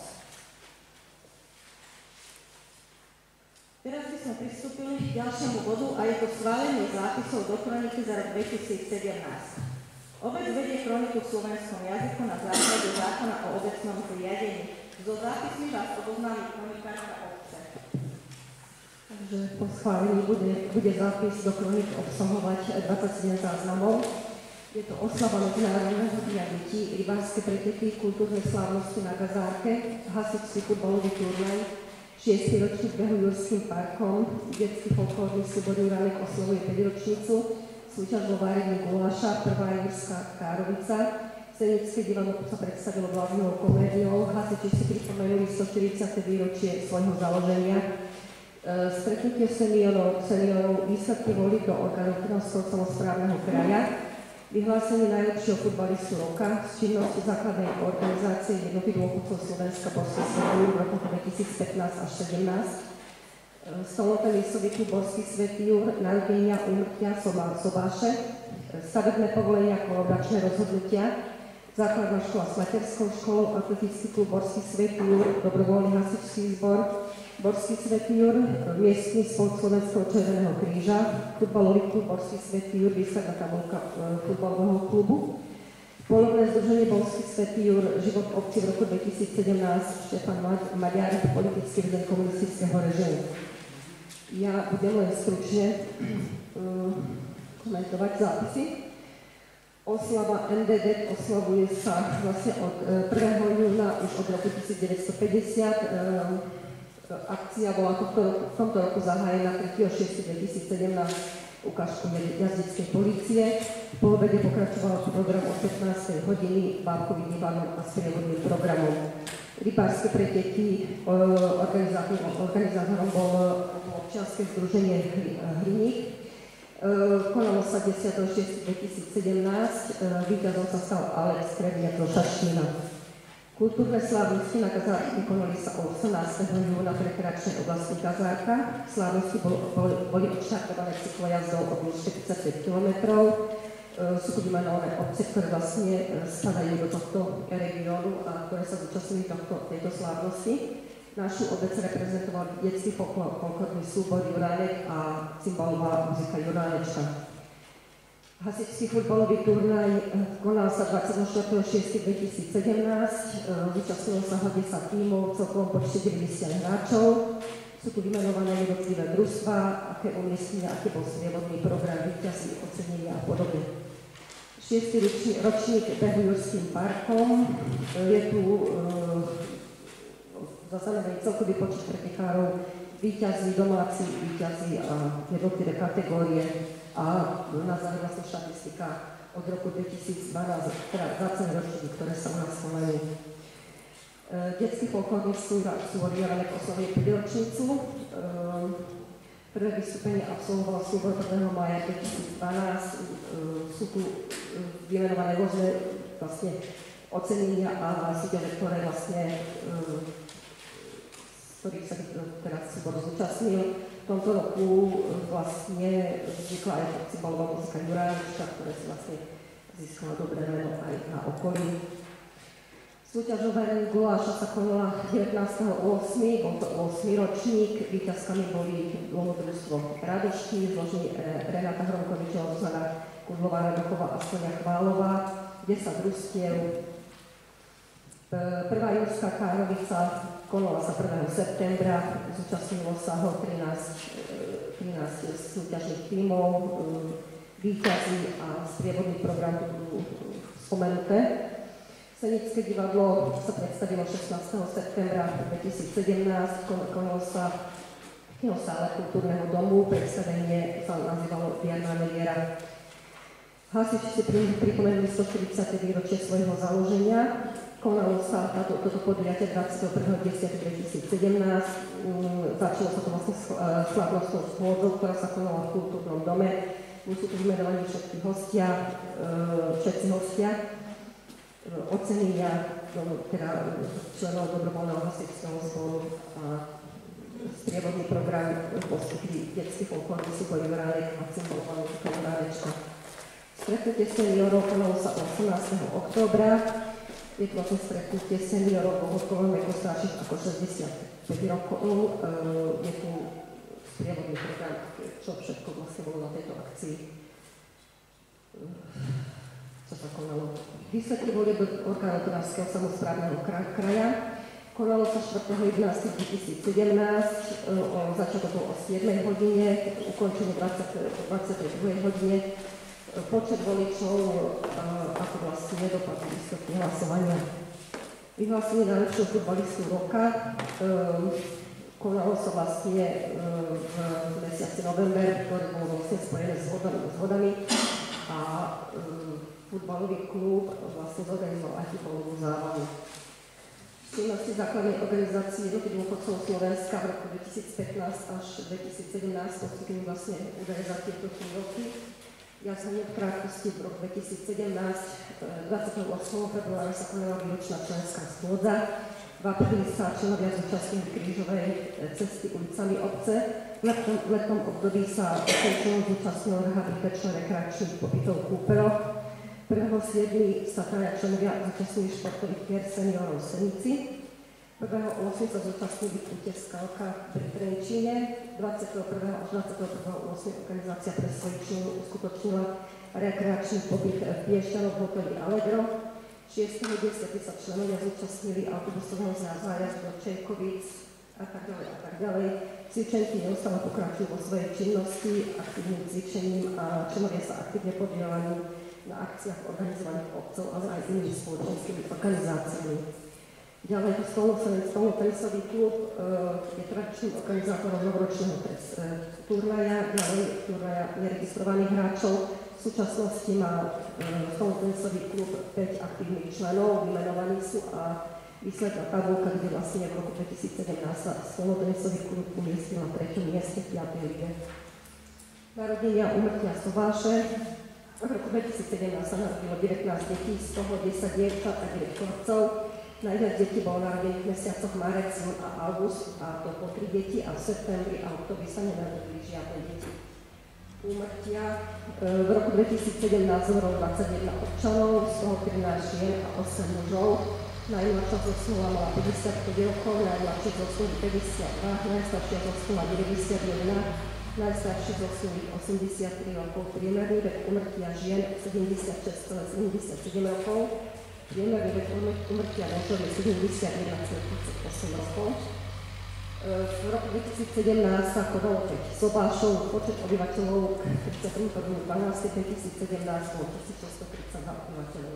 Teraz by sme pristúpili k ďalšiemu bodu a je to schválenie zápisov do kroniky za rok dvetisícsedemnásť. Obec vedie kroniku v slovenskom jazyku na základe zákona o obecnom zriadení. Zo zápismi vás oboznámi kronikárka obce. Takže po schválení bude, bude zápis do kroniky obsahovať dvadsaťsedem záznamov. Je to oslava Medzinárodného dňa detí, rybárske preteky, kultúrne slávnosti na Gazárke, hasičský futbalový turnaj, Šiestý ročník behu Jurským parkom, detský folklórny súbor Juranek oslavuje päťročnicu, súťaž vo varení guláša, prvá Jurská Károvica, Scenické divadlo sa predstavilo vládnou komédiou, hasiči si pripomenuli stoštyridsiate výročie svojho založenia. Stretnutie seniorov, seniorov výsledky volieb do orgánov Trnavského samosprávneho kraja, vyhlásenie najlepšieho futbalistu roka z činnosti základnej organizácie Jednoty dôchodcov Slovenska Borský Svetý v roku dvetisícpätnásť až sedemnásť, stolnotený sovietný Borský Svetý Jur, narodenia, úmrtia, sobáše, stavebné povolenia, kolaboračné rozhodnutia, základná škola s materskou školou, atletický klub Borský Svetý Jur, dobrovoľný hasičský zbor, Borský Svetý Jur, miestny spolok Slovenského Červeného kríža, futbalový klub Borský Svetý Jur, výsadná tabulka futbalového klubu, Polovné združenie Borský Svetý Jur, život v obci v roku dvetisícsedemnásť, Štefan Maďar, politický väzeň komunistického režimu. Ja budem len stručne uh, komentovať zápisy. Oslava en dé dé oslavuje sa vlastne od prvého júna už od roku devätnásťstopäťdesiat. Uh, Akcia bola tohto roku, v tomto roku zahájená tretieho šiesteho dvetisícsedemnásť ukážkou jazdeckej polície. Po obede pokračoval program od pätnástej hodiny bábkovým divadlom a sprievodným programom. Rybárske pre deti, organizátorom, organizátorom bol občianske združenie Hliník. Konalo sa desiateho šiesteho dvetisícsedemnásť, víťazom sa stal Alex Krevniak zo Šaštína. Kultúrne slávnosti na Kazárky konali sa osemnásteho júna v rekreačnej oblasti Kazárka. Slávnosti bol, bol, boli odštartované cyklojazdou o dĺžke tridsaťpäť kilometrov. Sú tu vymenované obce, ktoré vlastne spadajú do tohto regiónu a ktoré sa zúčastnili tohto, tejto slávnosti. Našu obec reprezentoval detský folklórny súbor Juránek a cymbalová muzika Juránečka. Hasičský futbalový turnaj konal sa dvadsiateho štvrtého šiesteho dvetisícsedemnásť, zúčastnilo sa ho desať tímov, celkovom počte deväťdesiat hráčov. Sú tu vymenované jednotlivé družstvá, aké umiestnenia, aký bol sprievodný program, víťazí, ocenenia a podobne. Šiestý ročník behu Jurským parkom, je tu zaznamenaný celkový počet pretekárov, víťazí, domáci, víťazí a jednotlivé kategórie. A na záver vlastne štatistika od roku dvetisícdvanásť, teda dvadsať ročník, ktoré sa u nás konajú. Detský folklórny súbor Juranek oslavuje päťročnicu. Prvé vystúpenie absolvoval súbor prvého mája dvetisícdvanásť. Sú tu vymenované rôzne vlastne ocenenia a súťaže, ktoré vlastne z ktorých sa teraz súbor zúčastnil. V tomto roku vlastne vznikla aj cymbalová muzika Juránečka, ktorá si vlastne získala dobré meno aj na okolí. Súťaž o varení guláša sa konala devätnásteho ôsmeho bol to ôsmy ročník. Víťazkami boli dôvodružstvo Radošky, zložení Renáta Hromkovičová, Zuzana Kudlová, Radochová a Sonia Chválová, desať družstiev. Prvá Jurská Károvica konala sa prvého septembra, zúčastnilo sa ho trinásť, trinásť súťažných tímov, víťazí a sprievodný program budú spomenuté. Scenické divadlo sa predstavilo šestnásteho septembra dvetisícsedemnásť, konalo sa v sále Kultúrneho domu, predstavenie sa nazývalo Diana Meliera. Hasiči si pripomenuli stoštyridsiate výročie svojho založenia. Konalo sa táto, toto podujatie dvadsiateho prvého októbra dvetisícsedemnásť. Začalo sa to vlastne slavnostnou schôdzou, ktorá sa konala v Kultúrnom dome. Sú tu vymenovaní všetky hostia, všetci hostia. Ocenenia teda členov dobrovoľného hasičského zboru a sprievodný program poskytli detský folklórny súbor Juránek a cymbalová muzika Juránečka. Stretnutie seniorov konalo sa osemnásteho októbra. Je to vlastne stretnutie seniorov vo hodkovom veku starších ako šesťdesiatpäť rokov. Je tu sprievodný program, čo všetko vlastne bolo na tejto akcii, čo sa konalo. Výsledky volieb orgánov Trnavského samosprávneho kraja. Konalo sa štvrtého jedenásteho dvetisícsedemnásť, začiatok bol o siedmej hodine, ukončenie dvadsiatej druhej hodine. Počet voličov, ako vlastne nedopadli výsledky hlasovania. Vyhlásenie najlepšieho futbalistu roka. konalo sa vlastne v mesiaci november, ktorý bol vlastne spojený s vodami, s vodami a futbalový klub vlastne zorganizoval aj futbalovú zábavu. V činnosti základnej organizácie jednotlivých dôchodcov Slovenska v roku dvetisícpätnásť až dvetisícsedemnásť poskytujú vlastne údaje za tieto tri roky. Ja som v krátkosti v roku dvetisícsedemnásť, dvadsiateho ôsmeho februára sa konala výročná členská schôdza. V apríli sa členovia zúčastnili krížovej cesty ulicami obce. V letnom, v letnom období sa členov zúčastnilo rehabilitačných rekreačných pobytov kúpeľov. prvého siedmeho sa traja členovia zúčastnili športových pier seniorov v Senici. prvého ôsmeho sa zúčastnili púte Skalka pri Trenčíne. dvadsiateho prvého až dvadsiateho prvého ôsmeho organizácia pre svojich členov uskutočnila rekreačný pobyt v Piešťanoch v hoteli Allegro. šiesteho desiateho sa členovia zúčastnili autobusového zájazdu do Čejkovíc a tak ďalej a tak ďalej. Cvičenky neustále pokračujú vo svojej činnosti, aktívnym cvičením a členovia sa aktívne podielajú na akciách organizovaných obcov, ale aj inými spoločenskými organizáciami. Ďalej stolnotenisový klub e, je tradičným organizátorom novoročného turnaja, ďalej turnaja neregistrovaných hráčov. V súčasnosti má e, stolnotenisový klub päť aktívnych členov, vymenovaní sú a výsledná tabulka, kde vlastne v roku dvetisícsedemnásť sa stolnotenisový klub umiestnil na treťom mieste v piatej lige. Narodenia úmrtia Sováše. V roku dvetisícsedemnásť sa narodilo devätnásť detí, z toho desať dievčat a deväť chlapcov. Najviac detí bolo narodených v mesiacoch marec, jún a august, a to po tri deti, a v septembri a oktobri sa nenarodili žiadne deti. Úmrtia v roku dvetisícsedemnásť zomrelo dvadsaťjeden občanov, z toho trinásť žien a osem mužov. Najmladšia zosnula mala päťdesiatpäť rokov, najmladšia zosnula päťdesiatdva, najstaršia zosnula deväťdesiatjeden, najstarší zosnulý osemdesiattri rokov, priemerný vek úmrtia žien sedemdesiatšesť celá sedemdesiatsedem rokov, priemerný vek úmrtia mužov je sedemdesiatjeden celá tridsaťosem rokov. V roku dvetisícsedemnásť sa konalo päť sobášov, počet obyvateľov k tridsiateho prvého decembra dvetisícsedemnásť bol tisícšesťstotridsaťdva obyvateľov.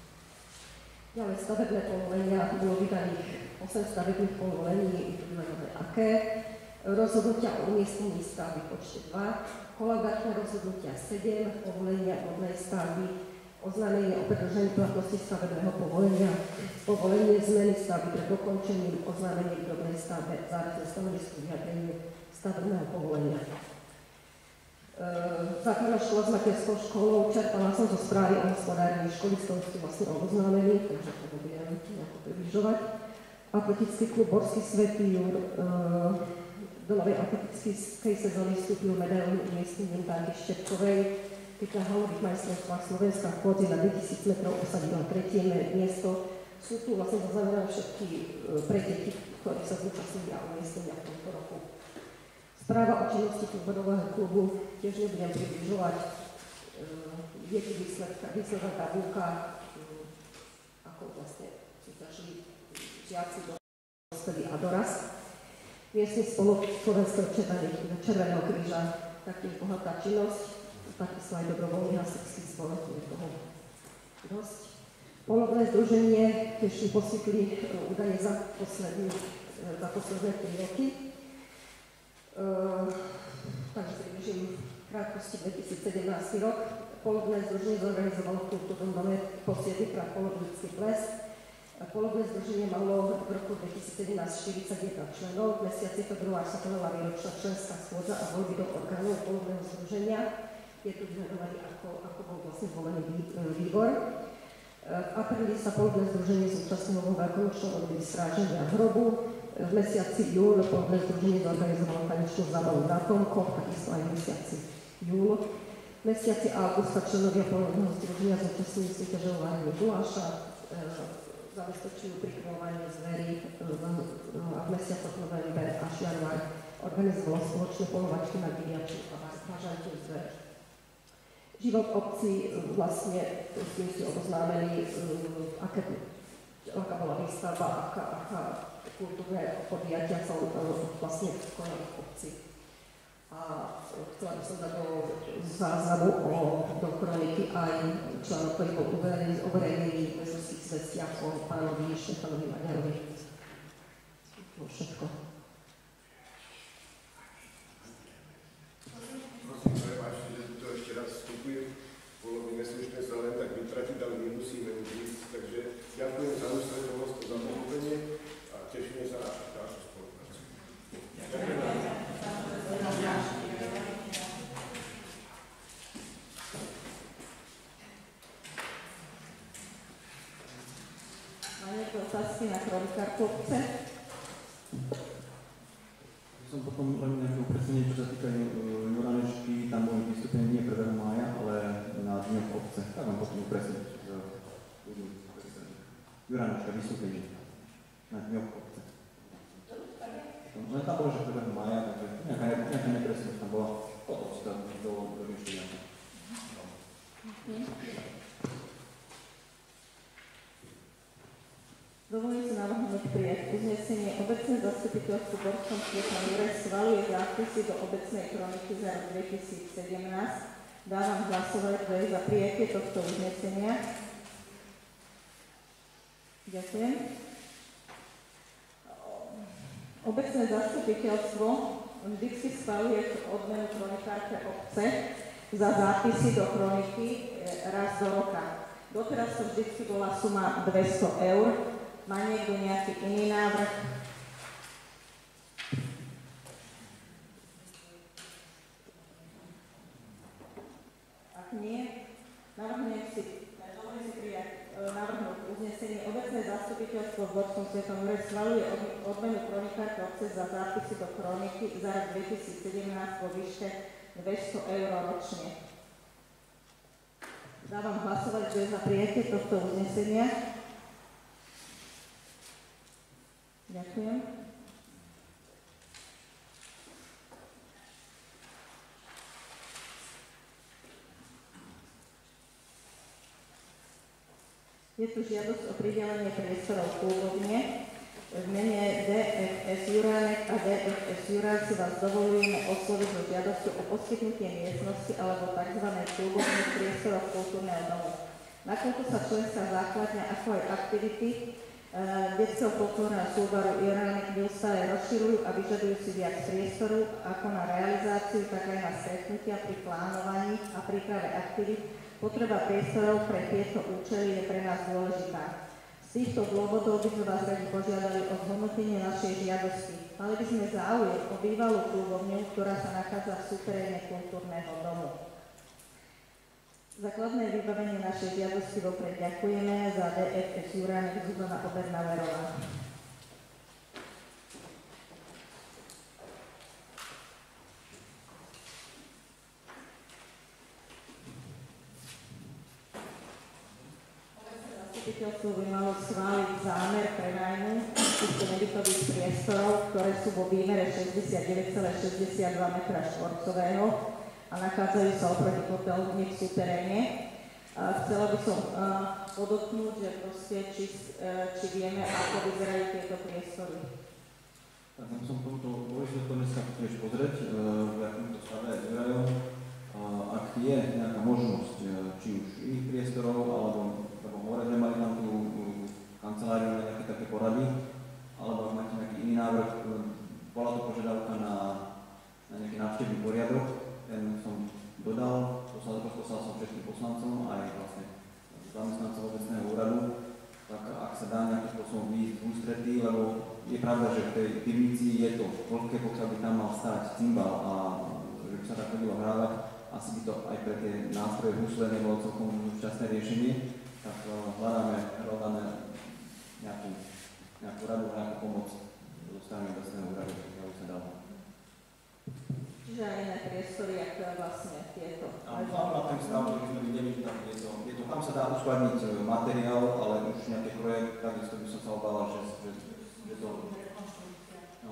Ďalej stavebné povolenia, bolo vydaných osem stavebných povolení, uvedené aké. Rozhodnutia o umiestnení stavby počte dva, kolaudačné rozhodnutia sedem, povolenia vodnej stavby, oznámenie o predĺžení platnosti stavebného povolenia, povolenie zmeny stavby pred dokončením, oznámenie k drobnej stavbe, zárazné stanovisko vyjadrenie stavebného povolenia. E, základná škola s materskou školou, čerpala som zo správy o hospodárení školy, z toho sú vlastne oboznámení, takže to budem nejako približovať. Atletický klub Borský Svätý Jur, e, do novej atletickej sezóny vstúpil medailným umiestnením Danky Štepkovej, keď na halových majstrovstvách Slovenska v Kôdzi na dvetisíc metrov osadila tretie miesto. Sú tu vlastne zaznamenané všetky pre deti, ktorí sa zúčastnili a umiestnenia v tomto roku. Správa o činnosti futbalového klubu tiež nebudem približovať. Je tu výsledná tabulka, ako vlastne súťažili žiaci, dospelí a dorast. Miestny spolok Slovenského Červeného kríža, taktiež bohatá činnosť, takisto aj dobrovoľný hasičský zbor, je toho dosť. Polovné združenie tiež si poskytli údaje za, posledný, za posledné tri roky. E, takže približím v krátkosti dvetisícsedemnásty rok. Polovné združenie zorganizovalo v kultúrnom dome po siedmy krát polovnícky ples. Polovné združenie malo v roku dvetisícsedemnásť štyridsaťjeden členov. V mesiaci február sa konala výročná členská schôdza a voľby do orgánov polovného združenia. Je tu vymenovaný, ako, ako bol vlastne zvolený výbor. V apríli sa polovné združenie zúčastnilo vo veľkonočnom období stráženia hrobu. V mesiaci jún polovné združenie zorganizovalo tanečnú zábavu na Tomkoch, takisto aj v mesiaci jún. V mesiaci augusta členovia polovného združenia zúčastnili súťaže o varení guláša, zabezpečujú prikrylovanie zverí a v mesiacoch november až január organizovalo spoločné polovačky na diviačiu a vážantiu zver. Život obcí vlastne s tým si oboznámení, aké, aká bola výstavba, aká, aká kultúrne podujatia sa vlastne konali v obci. A chcela by som dať do záznamu o, do kroniky aj článok, ktorý bol uverejnený v mestských zvestiach o pánovi Štefanovi Maďarovi. To všetko. otázky na kronikárku obce? Som potom len nejaké upresnenie, čo sa týka Juranečky, tam boli vystúpenie nie prvého mája, ale na dňoch obce. Tak vám potom upresniť, čo Juranečka vystúpenie na dňoch obce. Len tam bolo, že prvého mája, takže nejaká, nejaká nepresnosť tam bola. Potom si tam do riešenia. Dovolím si navrhnúť prijať uznesenie. Obecné zastupiteľstvo v Borskom Svätom Jure schvaľuje zápisy do obecnej kroniky za rok dvetisícsedemnásť. Dávam hlasovať, kto je za prijatie tohto uznesenia. Ďakujem. Obecné zastupiteľstvo vždycky schvaľuje odmenu kronikárke obce za zápisy do kroniky raz do roka. Doteraz to vždycky bola suma dvesto eur. Má niekto nejaký iný návrh? Ak nie, navrhnem si, dovolím si prijať, navrhnúť uznesenie. Obecné zastupiteľstvo v Borskom Svätom Jure schvaľuje odmenu kronikárke obce za zápisy do kroniky za rok dvetisícsedemnásť vo výške dvesto eur ročne. Dávam hlasovať, kto je za prijatie tohto uznesenia. Ďakujem. Je tu žiadosť o pridelenie priestorov kľubovne. V mene dé ef es Juránek a dé ef es Jurák si vás dovolujeme osloviť so žiadosťou o poskytnutie miestnosti alebo tzv. Kľubovných priestorov kultúrneho domu. Nakoľko sa členská základňa ako aj aktivity detského folklórneho súboru Juránek neustále rozširujú a vyžadujú si viac priestoru ako na realizáciu, tak aj na stretnutia pri plánovaní a príprave aktivít. Potreba priestorov pre tieto účely je pre nás dôležitá. Z týchto dôvodov by sme vás radi požiadali o zhodnotenie našej žiadosti. Mali by sme záujem o bývalú kľubovňu, ktorá sa nachádza v súteréne kultúrneho domu. Základné vybavenie našej žiadosti vopred ďakujeme za dé ef es Juránek Zuzana Obernaverová. Zastupiteľstvo by malo schváliť zámer prenajmu týchto nebytových priestorov, ktoré sú vo výmere šesťdesiatdeväť celá šesťdesiatdva metra štvorcového a nachádzajú sa oproti kotelni v súteréne. Chcela by som uh, podotknúť, že proste, či, uh, či vieme, ako vyzerajú tieto priestory. Tak som som tomuto dôležité to dneska tiež pozrieť, uh, v akom to stave aj vyzerajú. Uh, ak je nejaká možnosť, uh, či už iných priestorov, alebo, alebo hore, že mali tam tú uh, kanceláriu na nejaké také porady, alebo ak máte nejaký iný návrh, uh, bola to požiadavka na, na nejaký návštevný poriadok. Ten som dodal, poslal, poslal som všetkým poslancom aj vlastne zamestnancov obecného úradu, tak ak sa dá nejakým spôsobom výjsť v ústretí, lebo je pravda, že v tej pivnici je to veľké, pokiaľ by tam mal stáť cymbal a že by sa tak chodilo hrávať, asi by to aj pre tie nástroje husle nebolo celkom šťastné riešenie, tak hľadáme, hľadáme nejakú, nejakú radu, nejakú pomoc zo strany obecného úradu, ktorá by sa dala. Čiže aj iné priestory, ako vlastne tieto. Áno, na ten stav, ktorý sme videli, tam je to, je to, tam sa dá uskladniť materiál, ale už nejaký projekt, takisto by som sa obával, že, že, že to... No.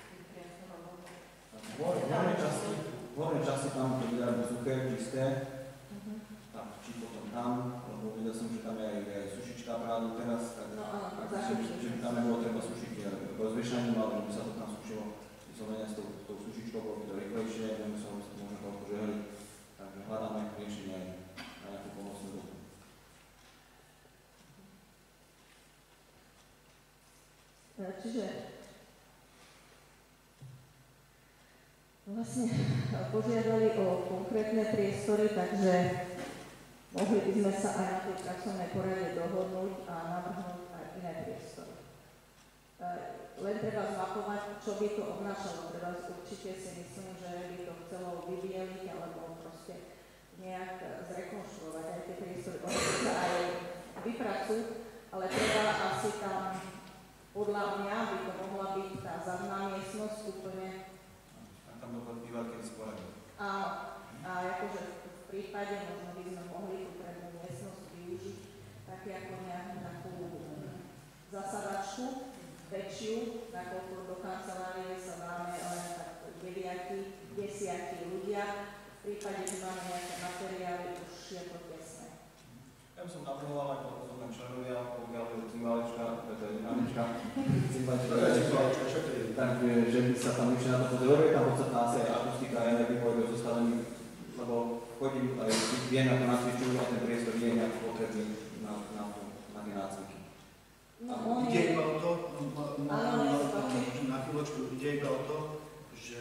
Hlavné časti, hlavné časti tam to vydajú suché, čisté, tak či potom tam, lebo videl som, že tam je aj, aj sušička práve teraz, tak no, áno, že, že by tam nebolo treba sušiť rozviešaním, ale že by sa to tam sušilo vyslovene s tou, tou sušičkou, bolo by to rýchlejšie, nemuselo by sa to možno toľko žehliť, takže hľadáme riešenie aj na nejakú pomocnú dobu. Čiže vlastne požiadali o konkrétne priestory, takže mohli by sme sa aj na tej pracovnej porade dohodnúť a navrhnúť aj iné priestory. Len treba zmapovať, čo by to obnášalo. Treba určite si myslím, že by to chcelo vybieliť alebo proste nejak zrekonštruovať aj tie priestory. Oni sa aj vypracujú, ale treba asi tam podľa mňa by to mohla byť tá zadná miestnosť úplne. A tam dokonca bývali kedy sporadí. Áno, a akože v prípade možno by sme mohli tú prednú miestnosť využiť také ako nejakú zasadačku, väčšiu, nakoľko do kancelárie sa dáme len tak deviati, desiati ľudia. V prípade, že máme nejaké materiály, už je to tesné. Ja by som navrhoval ako rozhodné členovia, pokiaľ je Cimbalička, to je Anička, takže by sa tam ešte na to pozrelo, je tam podstatná asi aj akustika, aj nejaký pohľad zostavení, lebo chodím aj viem, ako nacvičujú a ten priestor nie je nejaký potrebný na, na, na tie nácviky. No, on ide je... iba o to, Áno, nech sa páči. na chvíľočku, ide iba o to, že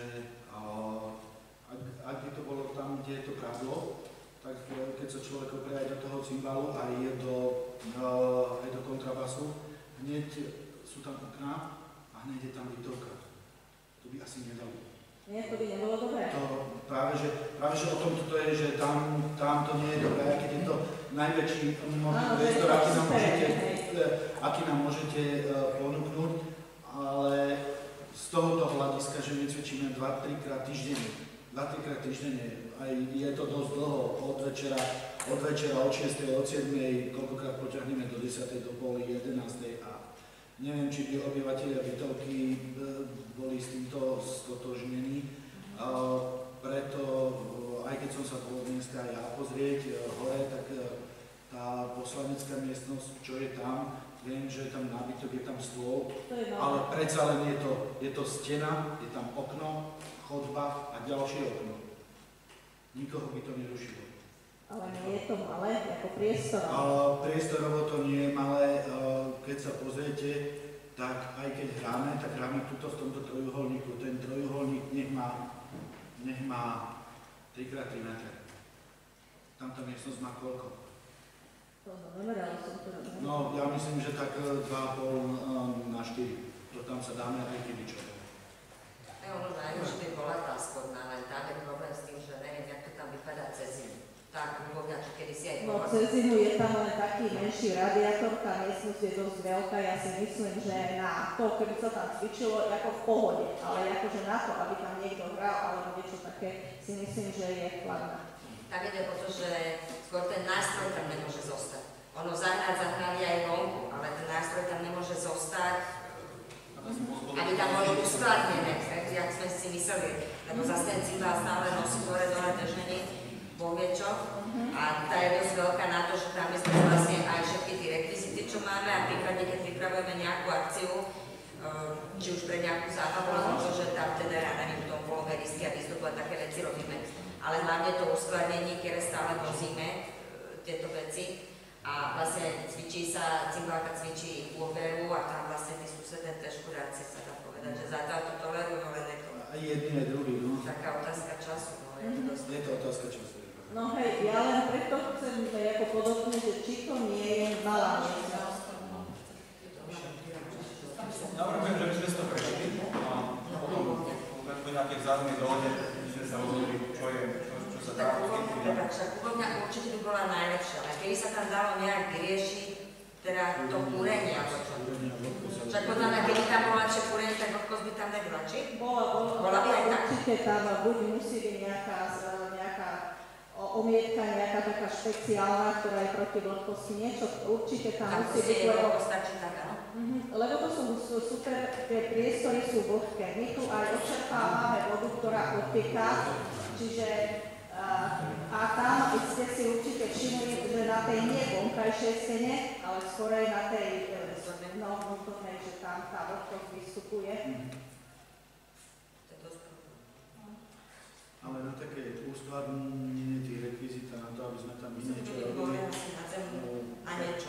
ak, ak by to bolo tam, kde je to prádlo, tak keď sa človek oprie aj do toho cymbalu a je do, uh, aj do kontrabasu, hneď sú tam okná a hneď je tam bytovka. To by asi nedalo. Nie, to by nebolo dobré. To práve, že, práve, že o tom to je, že tam, tam to nie je dobré, aj keď je to najväčší možný priestor, aký nám môžete, aký nám môžete uh, ponúknuť, ale z tohoto hľadiska, že my cvičíme dva tri krát týždenne, dva tri krát týždenne, aj je to dosť dlho, od večera, od večera, od šiestej, od siedmej, koľkokrát poťahneme do desiatej, do pol jedenástej a neviem, či by obyvatelia bytovky boli s týmto stotožnení. Preto, aj keď som sa bol dneska ja pozrieť hore, tak tá poslanecká miestnosť, čo je tam, viem, že je tam nábytok, je tam stôl, ale predsa len je to, je to stena, je tam okno, chodba a ďalšie okno. Nikoho by to nerušilo. Ale nie je to malé, ako priestor. Uh, priestorovo to nie je malé. Uh, keď sa pozriete, tak aj keď hráme, tak hráme tuto v tomto trojuholníku. Ten trojuholník nech má, nech má tri krát tri metre. Tamto miestnosť má koľko? To nemerala som to. No, ja myslím, že tak dva a pol na štyri. To tam sa dáme aj kybičové. Ja, ono najmä, že by bola tá spodná, len tam je problém s tým, že neviem, jak to tam vypadá cez zimu. Tá kúbovňa, čo kedy si aj bola. No, cez zimu je tam len taký menší radiátor, tá miestnosť je dosť veľká, ja si myslím, že na to, keby sa tam cvičilo, ako v pohode, ale akože na to, aby tam niekto hral, alebo niečo také, si myslím, že je chladná. Tam ide o to, že skôr ten nástroj tam nemôže zostať. Ono zahrať zahrali aj vonku, ale ten nástroj tam nemôže zostať, aby tam boli uskladnené, jak sme si mysleli, lebo zase ten cymbal stále nosí hore dole drženie, Boh vie čo. A tá je dosť veľká na to, že tam sme vlastne aj všetky tie rekvizity, čo máme, a príkladne, keď pripravujeme nejakú akciu, či už pre nejakú zábavu, alebo to, že tam teda, ja neviem, v tom poloverisky a výstupu a také veci robíme. Ale hlavne to uskladnenie, ktoré stále vozíme, tieto veci. A vlastne cvičí sa, cymbalka cvičí u oberu a tam vlastne tí susedé też chudáci, sa dá povedať, že zatiaľ to tolerujú, len je to... A jedný, aj druhý, no. Taká otázka času, no je to dosť... Je to otázka času. No hej, ja len preto chcem ako podobne, že či to nie je malá miestnosť. Navrhujem, že by sme si to prešli a potom po nejakej vzájomnej dohode by sme sa rozhodli, čo je, čo sa dá. Kúbovňa určite by bola najlepšia, ale keby sa tam dalo nejak vyriešiť, teda to kúrenie, alebo čo? Však podľa mňa, keby tam bola lepšie kúrenie, tak odkos by tam nebolo, či? Bola, bola, bola by aj tak? Určite tam buď musí byť nejaká, nejaká omietka, nejaká taká špeciálna, ktorá je proti vlhkosti, niečo určite tam tam musí byť, lebo... lebo... stačí tak, áno? Mm-hmm, lebo to sú, sú super, tie priestory sú vlhké. My tu aj odčerpávame vodu, ktorá odteká, čiže uh, a tam ste si určite všimli, že na tej nie vonkajšej stene, ale skorej na tej no, vnútornej, že tam tá vlhkosť vystupuje. Ale na také uskladnenie tých rekvizít a na to, aby sme tam niečo robili. A niečo.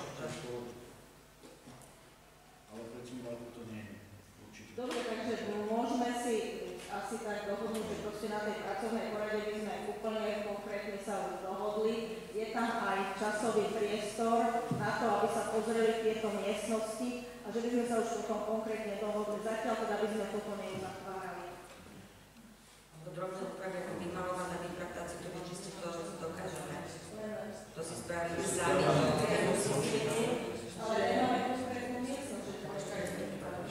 Ale pre cymbalku to nie je určite. Dobre, takže môžeme si asi tak dohodnúť, že proste na tej pracovnej porade by sme úplne konkrétne sa už dohodli. Je tam aj časový priestor na to, aby sa pozreli tieto miestnosti a že by sme sa už potom konkrétne dohodli. Zatiaľ teda by sme toto neuzatvárali. Drobné úpravy, ako vymalované vypraktácie, to vyčistiť to, že to dokážeme. To si spravíme sami, to nemusí byť. Ale nemáme konkrétnu miestnosť, že to ešte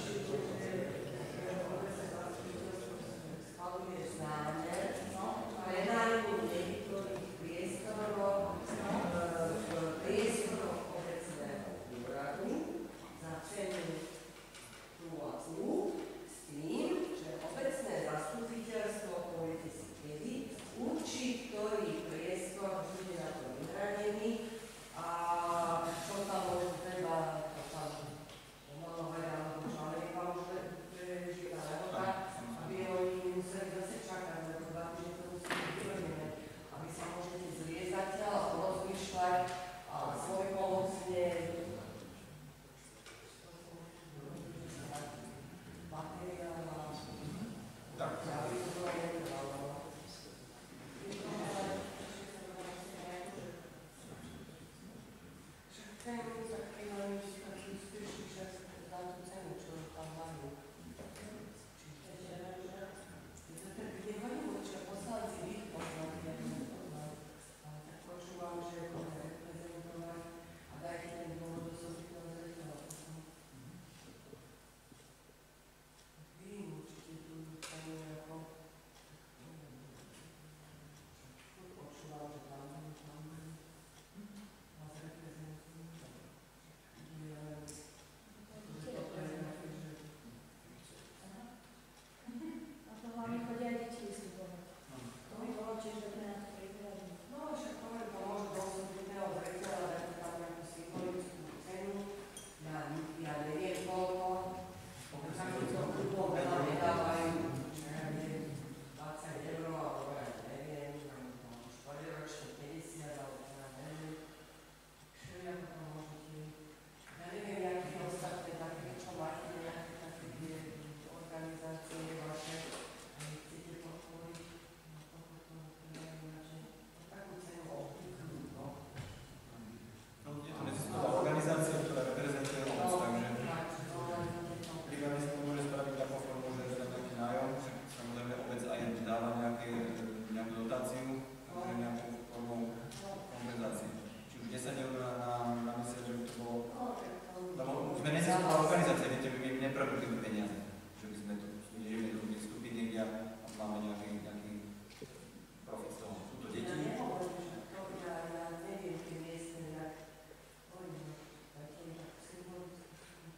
sme tá organizácia, viete, my neprebudíme peniaze, že by sme tu, nežijeme tu vystúpiť niekde a máme nejaký, nejaký profit z toho. Sú to deti? Ja nehovorím, že to, ja, ja neviem tie miestne, jak hovorím, taký symbolický.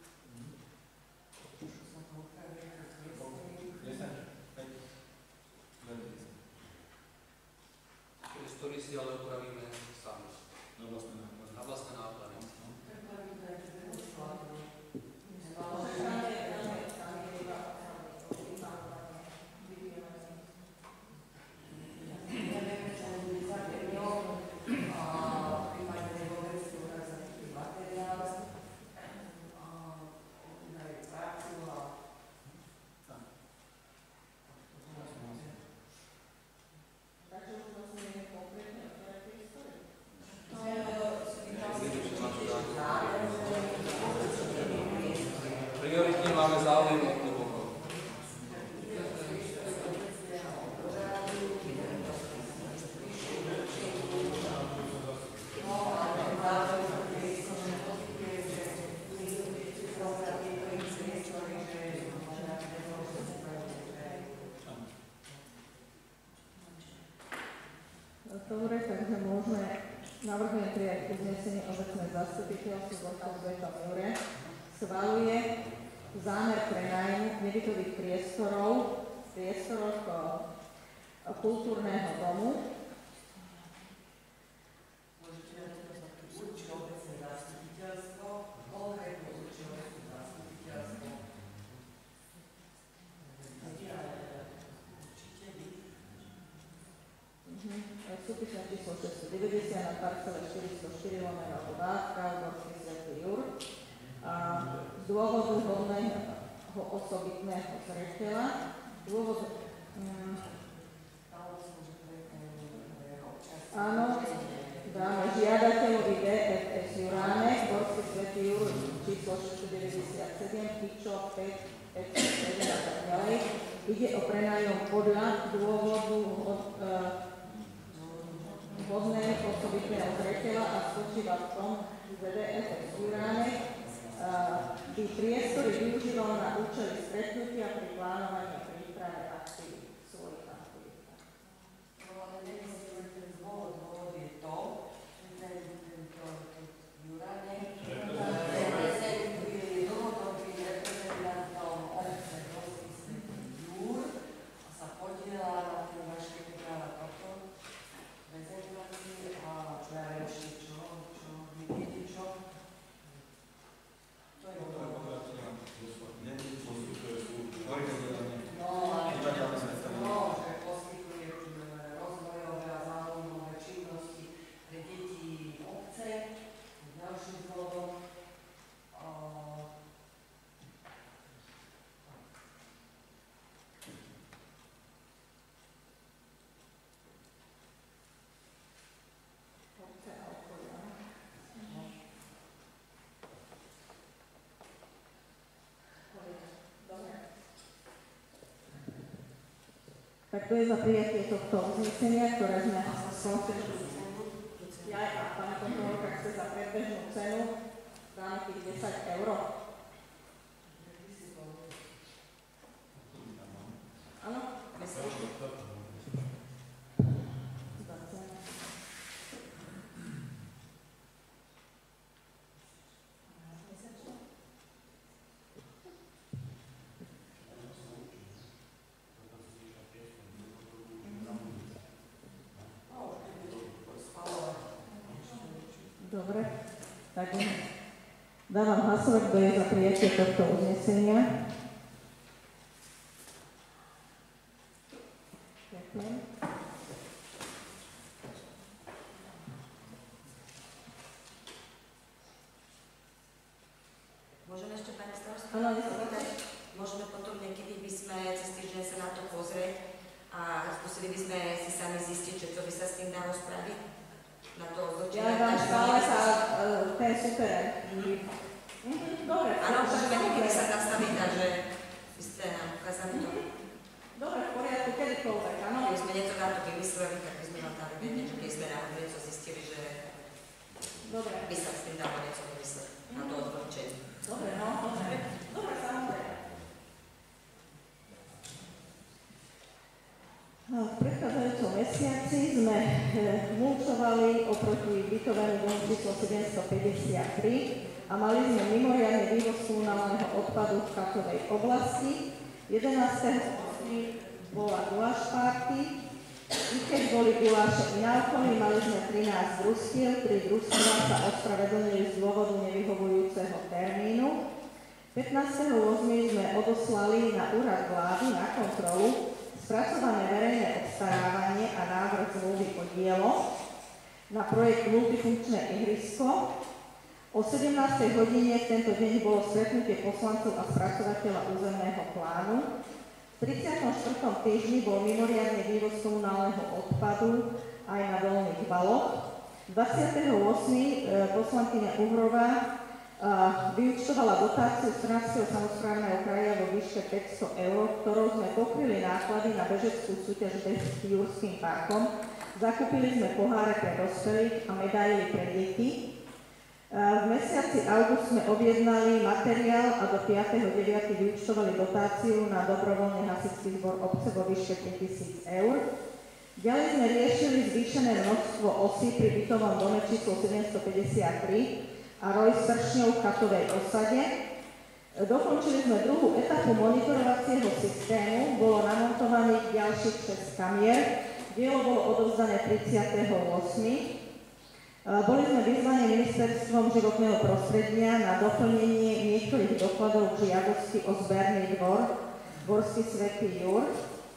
Čo sa to upravuje, desať? päť? Priestory si ale upravíme sami. Na vlastné náklady. Na vlastné náklady. Prioritne máme záujem o hlboko. Dobre, takže môžeme, navrhujem prijať uznesenie obecné zastupiteľstvo vo Svetom Jure. Schvaľuje zámer prenájmu nebytových priestorov v priestoroch kultúrneho domu. Môžete na to určiť obecné zastupiteľstvo, konkrétne určiť obecné zastupiteľstvo. Súpisné číslo šesťstodeväťdesiat na parcele štyristoštyri lomeno dva, Kalborský Svätý Jur. A z dôvodu hodného osobitného zreteľa, dôvod, um, áno, dáme žiadateľovi dé ef es Juránek, Gorský Svätý Jur, číslo šesťstodeväťdesiatsedem, Pičo, päť, sedem a tak ďalej. Ide o prenájom podľa dôvodu od, uh, hodného osobitného zreteľa a spočíva v tom, že dé ef es Juránek by priestory využíval na účely stretnutia pri plánovaní a príprave aktivít, svojich aktivít. No ale nemyslím, že ten dôvod, dôvod je to, že ten, tento Juránek je dlhodobým reprezentantom obce Gorský Svätý Jur a sa podiela na tej vašej práva toto prezentácii a čo ja ešte čo, čo, vy viete čo? To je to. No, ale no, že poskytuje rozvojové a záujmové činnosti pre deti obce, ďalším dôvodom. Obce a okolia. Tak to je za prijatie tohto uznesenia, ktoré sme skonštituovali. Ja a pani kontrolórka chce za predbežnú cenu dáme tých desať eur. Áno? Dobre, tak dávam hlasovať, kto je za prijatie tohto uznesenia. Ďakujem. Môžeme ešte, pani starostka? Áno, nech môžeme potom niekedy by sme cez týždeň sa na to pozrieť a skúsili by sme si sami zistiť, že čo by sa s tým dalo spraviť. Na to odločenie. Ja vám stále sa ten super. Dobre. Áno, môžeme niekedy sa nastaviť a že by ste nám ukázali to. Dobre, v poriadku, kedykoľvek, áno. Keby sme niečo na to vymysleli, tak by sme vám dali vedieť, že keď sme nám niečo zistili, že Dobre. by sa s tým dalo niečo vymysleť na to odločenie. Dobre, no, dobre. Dobre, samozrejme. V predchádzajúcom mesiaci sme mulčovali oproti bytovému domu číslo sedemstopäťdesiattri a mali sme mimoriadny vývoz komunálneho odpadu v Katovej oblasti. jedenásteho bola guláš party, i keď boli guláše inákomi, mali sme trinásť družstiev, tri družstvá sa ospravedlnili z dôvodu nevyhovujúceho termínu. pätnásteho ôsmeho sme odoslali na úrad vlády na kontrolu spracované verejné obstarávanie a návrh zmluvy o dielo na projekt Multifunkčné ihrisko. O sedemnástej hodine v tento deň bolo stretnutie poslancov a spracovateľa územného plánu. V tridsiatom štvrtom týždni bol mimoriadny vývoz komunálneho odpadu aj na Dolných Baloch. dvadsiateho ôsmeho poslankyňa Uhrová vyúčtovala dotáciu z Trnavského samosprávneho kraja vo výške päťsto eur, ktorou sme pokryli náklady na bežeckú súťaž Bežec Jurským parkom. Zakúpili sme poháre pre dospelých a medaily pre deti. V mesiaci august sme objednali materiál a do piateho deviateho vyúčtovali dotáciu na dobrovoľný hasičský zbor obce vo výške päťtisíc eur. Ďalej sme riešili zvýšené množstvo osí pri bytovom dome číslo sedemstopäťdesiattri a Rojspršňov v Katovej osade. Dokončili sme druhú etapu monitorovacieho systému, bolo namontovaných ďalších šesť kamier, dielo bolo odovzdané tridsiateho ôsmeho Boli sme vyzvaní ministerstvom životného prostredia na doplnenie niektorých dokladov k žiadosti o zberný dvor Dvorský Svätý Jur.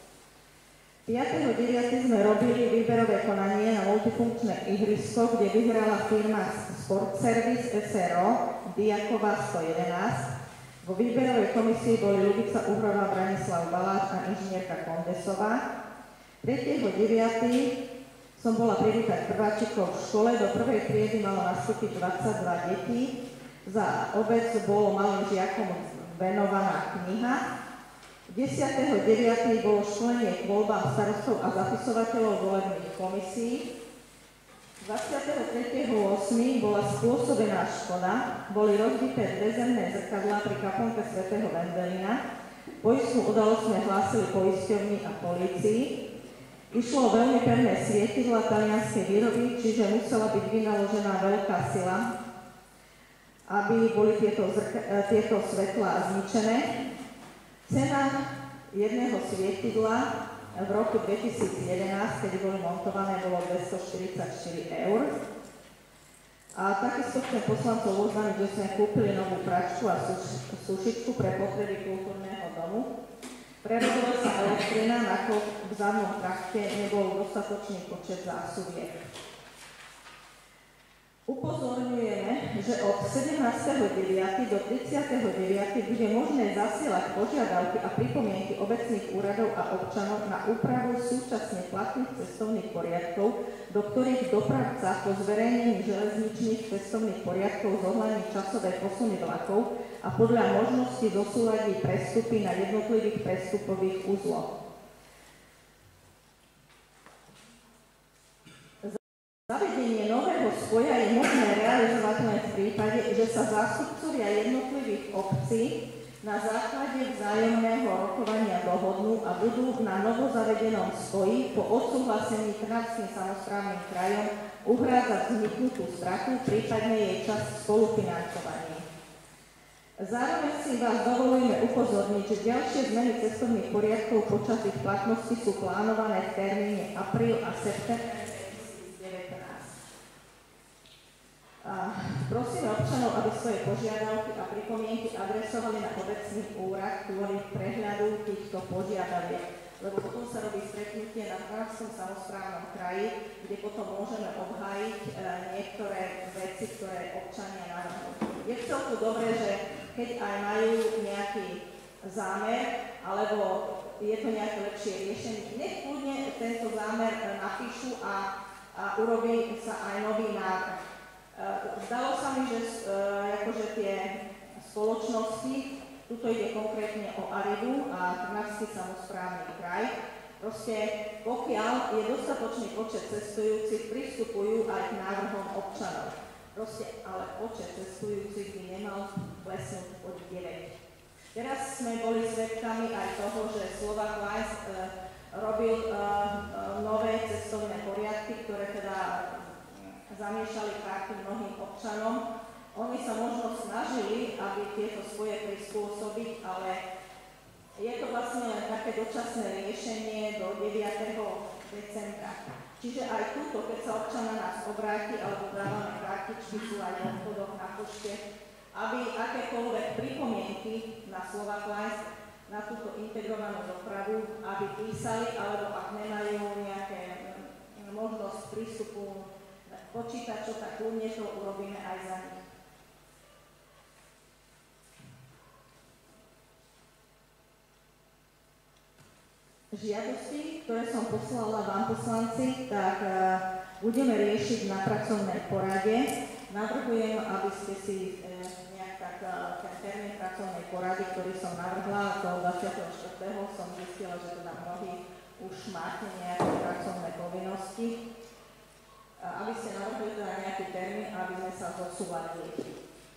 piateho deviateho sme robili výberové konanie na multifunkčné ihrisko, kde vyhrala firma Sport Service es er o Diaková sto jedenásť. Vo výberovej komisii boli Ľubica Uhrová, Branislav Baláš a inžinierka Kondesová. tretieho deviateho som bola privítať prváčikov v škole, do prvej triedy malo nastúpiť dvadsaťdva detí. Za obec bolo malým žiakom venovaná kniha. desiateho deviateho bolo školenie k voľbám starostov a zapisovateľov volebných komisí. dvadsiateho tretieho ôsmeho bola spôsobená škoda, boli rozbité dve zemné zrkadlá pri kaplnke svätého Vendelina. Poistnú udalosť sme hlásili poisťovni a polícii. Išlo o veľmi pevné svietidlá talianskej výroby, čiže musela byť vynaložená veľká sila, aby boli tieto, zrka- tieto svetlá zničené. Cena jedného svietidla v roku dvetisícjedenásť, keď boli montované, bolo dvestoštyridsaťštyri eur. A takisto chcem poslancov oznámiť, že sme kúpili novú pračku a suš- sušičku pre potreby kultúrneho domu. Prerobovala sa elektrina, nakoľko v zadnom trakte nebol dostatočný počet zásuviek. Upozorňujeme, že od sedemnásteho deviateho do tridsiateho deviateho bude možné zasielať požiadavky a pripomienky obecných úradov a občanov na úpravu súčasne platných cestovných poriadkov, do ktorých dopravca po zverejnení železničných cestovných poriadkov zohľadní časové posuny vlakov a podľa možnosti zosúladí prestupy na jednotlivých prestupových uzloch. Zavedenie nového spoja je možné realizovať len v prípade, že sa zástupcovia jednotlivých obcí na základe vzájomného rokovania dohodnú a budú na novozavedenom spoji po odsúhlasení Trnavským samosprávnym krajom uhrádzať vzniknutú stratu, prípadne jej časť spolufinancovania. Zároveň si vás dovolujeme upozorniť, že ďalšie zmeny cestovných poriadkov počas ich platnosti sú plánované v termíne apríl a september dvetisícdevätnásť. A prosíme občanov, aby svoje požiadavky a pripomienky adresovali na obecný úrad kvôli prehľadu týchto požiadaviek, lebo potom sa robí stretnutie na Trnavskom samosprávnom kraji, kde potom môžeme obhájiť e, niektoré veci, ktoré občania navrhujú. Je celku dobré, že keď aj majú nejaký zámer, alebo je to nejaké lepšie riešenie, nech kľudne tento zámer napíšu a, a urobí sa aj nový návrh. Zdalo sa mi, že akože tie spoločnosti, tuto ide konkrétne o Aridu a Trnavský samosprávny kraj, proste pokiaľ je dostatočný počet cestujúcich, pristupujú aj k návrhom občanov. Proste, ale počet cestujúcich by nemal klesnúť pod deväť. Teraz sme boli svedkami aj toho, že Slovak Lines e, robil e, e, nové cestovné poriadky, ktoré teda zamiešali karty mnohým občanom. Oni sa možno snažili, aby tieto spoje prispôsobiť, ale je to vlastne len také dočasné riešenie do deviateho decembra. Čiže aj túto, keď sa občan na nás obráti, alebo dávame kartičky, sú aj v obchodoch na pošte, aby akékoľvek pripomienky na Slovak Lines, na túto integrovanú dopravu, aby písali, alebo ak nemajú nejaké možnosť prístupu k počítaču, tak kľudne to urobíme aj za nich. Žiadosti, ktoré som poslala vám poslanci, tak uh, budeme riešiť na pracovnej porade. Navrhujem, aby ste si uh, nejak tak uh, ten termín pracovnej porady, ktorý som navrhla, do dvadsiateho štvrtého som zistila, že teda mnohí už máte nejaké pracovné povinnosti, uh, aby ste navrhli teda nejaký termín, aby sme sa zosúladili.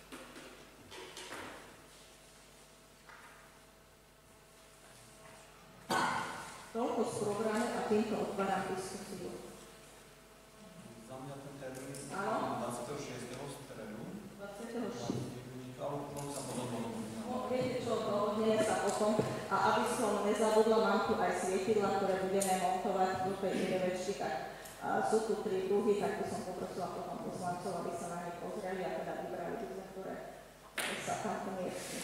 Toľko z programu a týmto otváram diskusiu. Za mňa ten termín je dvadsiateho šiesteho stredu. dvadsiateho šiesteho Ale možno sa podobno. No, viete čo, dohodneme sa o tom a aby som nezabudla, mám tu aj svietidla, ktoré budeme montovať do tej idevečky, tak uh, sú tu tri druhy, tak by som poprosila potom poslancov, aby sa na ne pozreli a teda vybrali dve, ktoré sa tam pomiestni.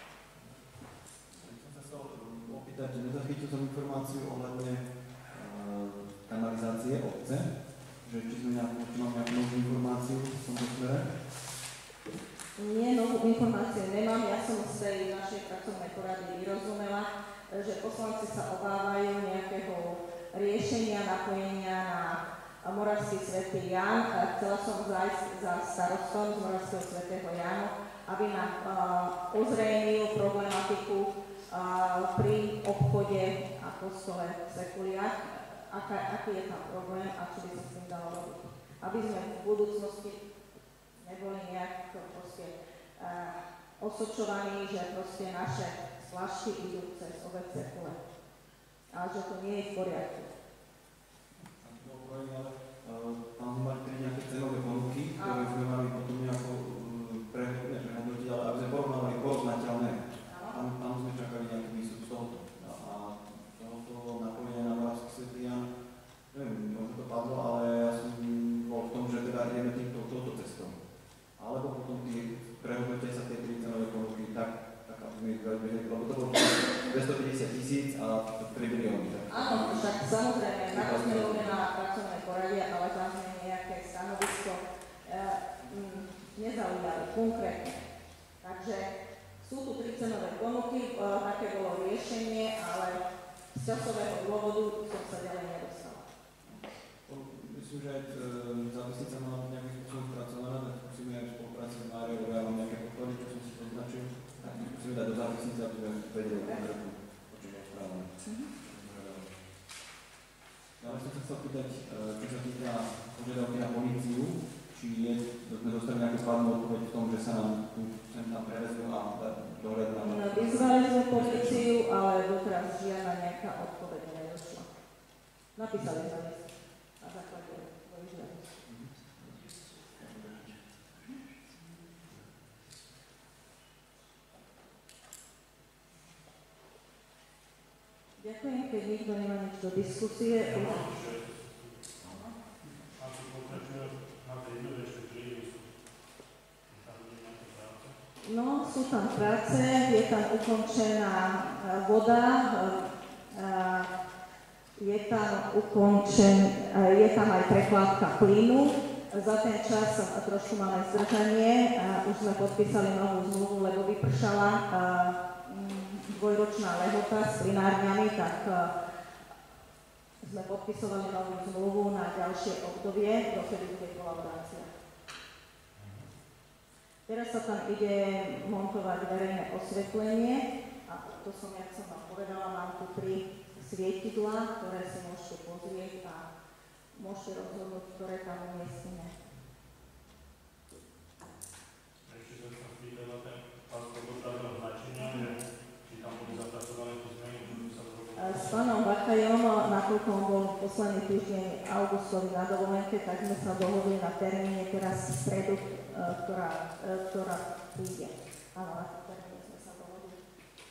Opýtať, že nezachytil som informáciu ohľadne e, kanalizácie obce, že či sme nejakú, či mám nejakú novú informáciu v tomto smere? Nie, novú informáciu nemám, ja som z tej našej pracovnej porady vyrozumela, že poslanci sa obávajú nejakého riešenia napojenia na Moravský svätý Ján. Chcela som zájsť za starostom z Moravského svätého Jánu, aby nám uh, ozrejmil problematiku Uh, pri obchode a kostole Sekuliak, aká, aký je tam problém a čo by sa s tým dalo robiť. Aby sme v budúcnosti neboli nejak proste uh, osočovaní, že proste naše flašky idú cez obec Sekule. A že to nie je v poriadku. Tam sme mali tri nejaké cenové ponuky, ktoré sme mali potom nejako prehodnotiť, ale aby sme porovnávali porovnateľné. Tam, tam sme čakali nejaký výstup z tohoto. A tohoto napojenia na Moravský svätý Ján, neviem, možno to padlo, ale ja som bol v tom, že teda ideme týmto touto cestou. Alebo potom tí, prehodnotia sa tie tri cenové ponuky tak, tak aby sme ich vedeli, lebo to bolo dvestopäťdesiat tisíc a tri milióny. Áno, však samozrejme, na to sme robili na pracovnej porade, ale tam sme nejaké stanovisko e, m, nezaujímali konkrétne. Takže sú tu tri cenové ponuky, uh, také bolo riešenie, ale z časového dôvodu som sa ďalej nedostala. Myslím, že aj zápisnica mala byť nejakým spôsobom spracovaná, tak musíme aj v spolupráci s Máriou, ja mám nejaké podklady, čo som si poznačil, tak musíme dať do zápisnice, aby sme vedeli konkrétnu, o čom je správne. Ale som sa chcel pýtať, čo sa týka požiadavky na políciu, či je, sme dostali nejakú skladnú odpoveď v tom, že sa nám tu sem tam prevezú a dohľad na... No, vyzvali sme políciu, ale doteraz žiadna nejaká odpoveď nedošla. Napísali sme list na základe svojich žiadostí. Ďakujem, keď nikto nemá nič do diskusie. No, sú tam práce, je tam ukončená voda, je tam ukončen, je tam aj prekladka plynu. Za ten čas trošku máme zdržanie, už sme podpísali novú zmluvu, lebo vypršala dvojročná lehota s plynárňami, tak sme podpisovali novú zmluvu na ďalšie obdobie, dokedy bude kolaborácia. Teraz sa tam ide montovať verejné osvetlenie a to som, jak som vám povedala, mám tu tri svietidlá, ktoré si môžete pozrieť a môžete rozhodnúť, ktoré tam umiestnime. S pánom Bakajom, nakoľko on bol v posledný týždeň augustovi na dovolenke, tak sme sa dohodli na termíne teraz v stredu, ktorá, ktorá príde. Áno, na to termíne sme sa dohodli.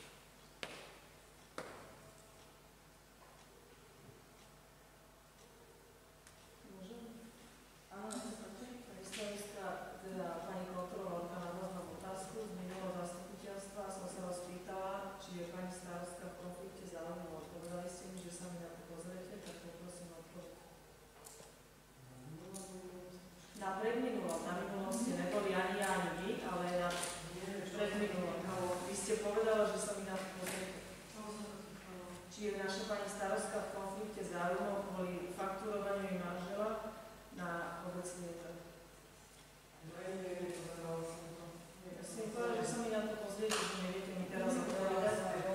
Môžem? Áno, nech sa páči. Predstaviska, teda pani kontrolórka na možnú otázku z minulého zastupiteľstva. Som sa vás pýtala, či je pani starostka v konflikte záujmov. Odpovedali ste mi, že sa mi na to pozriete, tak poprosím odpoveď. Na predminulom, na minulom ste neboli ani ja, ani vy, ale na predminulom. Vy ste povedala, že sa mi na to pozriete. Či je naša pani starostka v konflikte záujmov kvôli fakturovaniu jej manžela na obecný úrad. Ja som mi povedala, že sa mi na to pozriete, že neviete mi teraz odpovedať.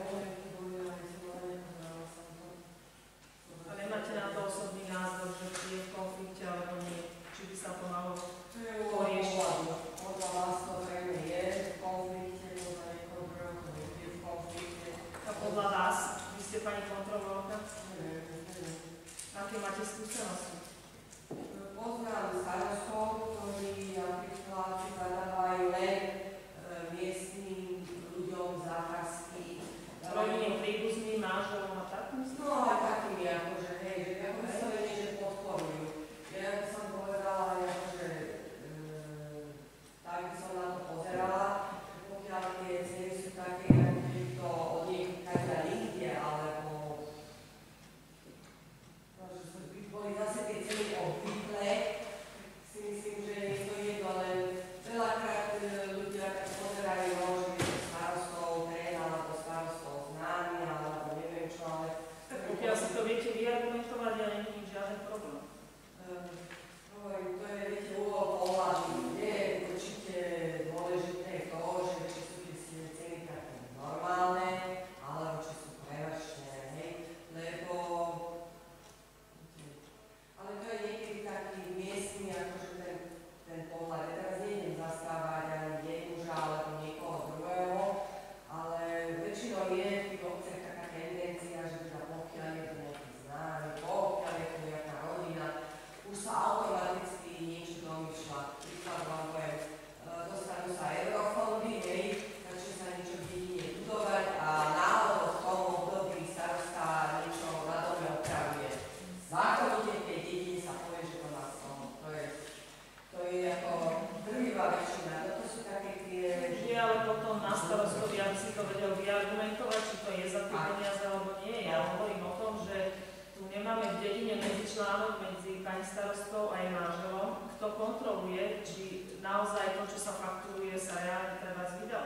A nemáte na to osobný názor, že či je v konflikte alebo nie? Či by sa to malo poriešiť? Podľa vás to zrejme je v konflikte, podľa niekoho druhého to nie je v konflikte. A podľa vás, vy ste pani kontrolórka? Aké máte skúsenosti? Poznám starostov, ktorí napríklad si zadávajú len miestnym ľuďom zákazky. Rodinným príbuzným, manželom a tak? No aj takými, akože hej, že ako vyslovene, že podporujú. Ja som povedala, akože tak by som na to pozerala, pokiaľ tie ceny sú také, ako keby to od niekaďa inde, alebo by boli zase tie ceny obvyklé, si myslím, že nie je to jedno, len veľakrát ľudia tak pozerajú, no, že je to starostov ten, alebo starostov známy, alebo neviem čo, ale tak pokiaľ si to viete vyargumentovať, ja není žiaden problém. Hovorím, to je, viete, úhol pohľadu. Je určite dôležité to, že či sú tie ceny také normálne, alebo či sú prevažné, hej, lebo ale to je niekedy taký miestny, akože ten, ten pohľad. Ja teraz nejdem zastávať ani jednuža alebo niekoho druhého, ale väčšinou je v tých obciach taká tendencia, že teda pokiaľ je to nejaký známy, pokiaľ je to nejaká rodina, už sa automaticky niečo domýšľa. Príklad vám poviem, dostanú sa eurofondy, hej, začne sa niečo v dedine budovať a náhodou v tom období starostka niečo na dome opravuje. Zákonite v tej dedine sa povie, že to má som. To je, to je ako drvivá väčšina. Toto sú také tie... Nie, ale potom na starostovi, aby si to vedel vyargumentovať, či to je za tie peniaze alebo nie. Ja hovorím o tom, že tu nemáme v dedine medzičlánok medzi pani starostou a jej manželom, kto kontroluje, či naozaj to, čo sa fakturuje, sa reálne treba zvydať.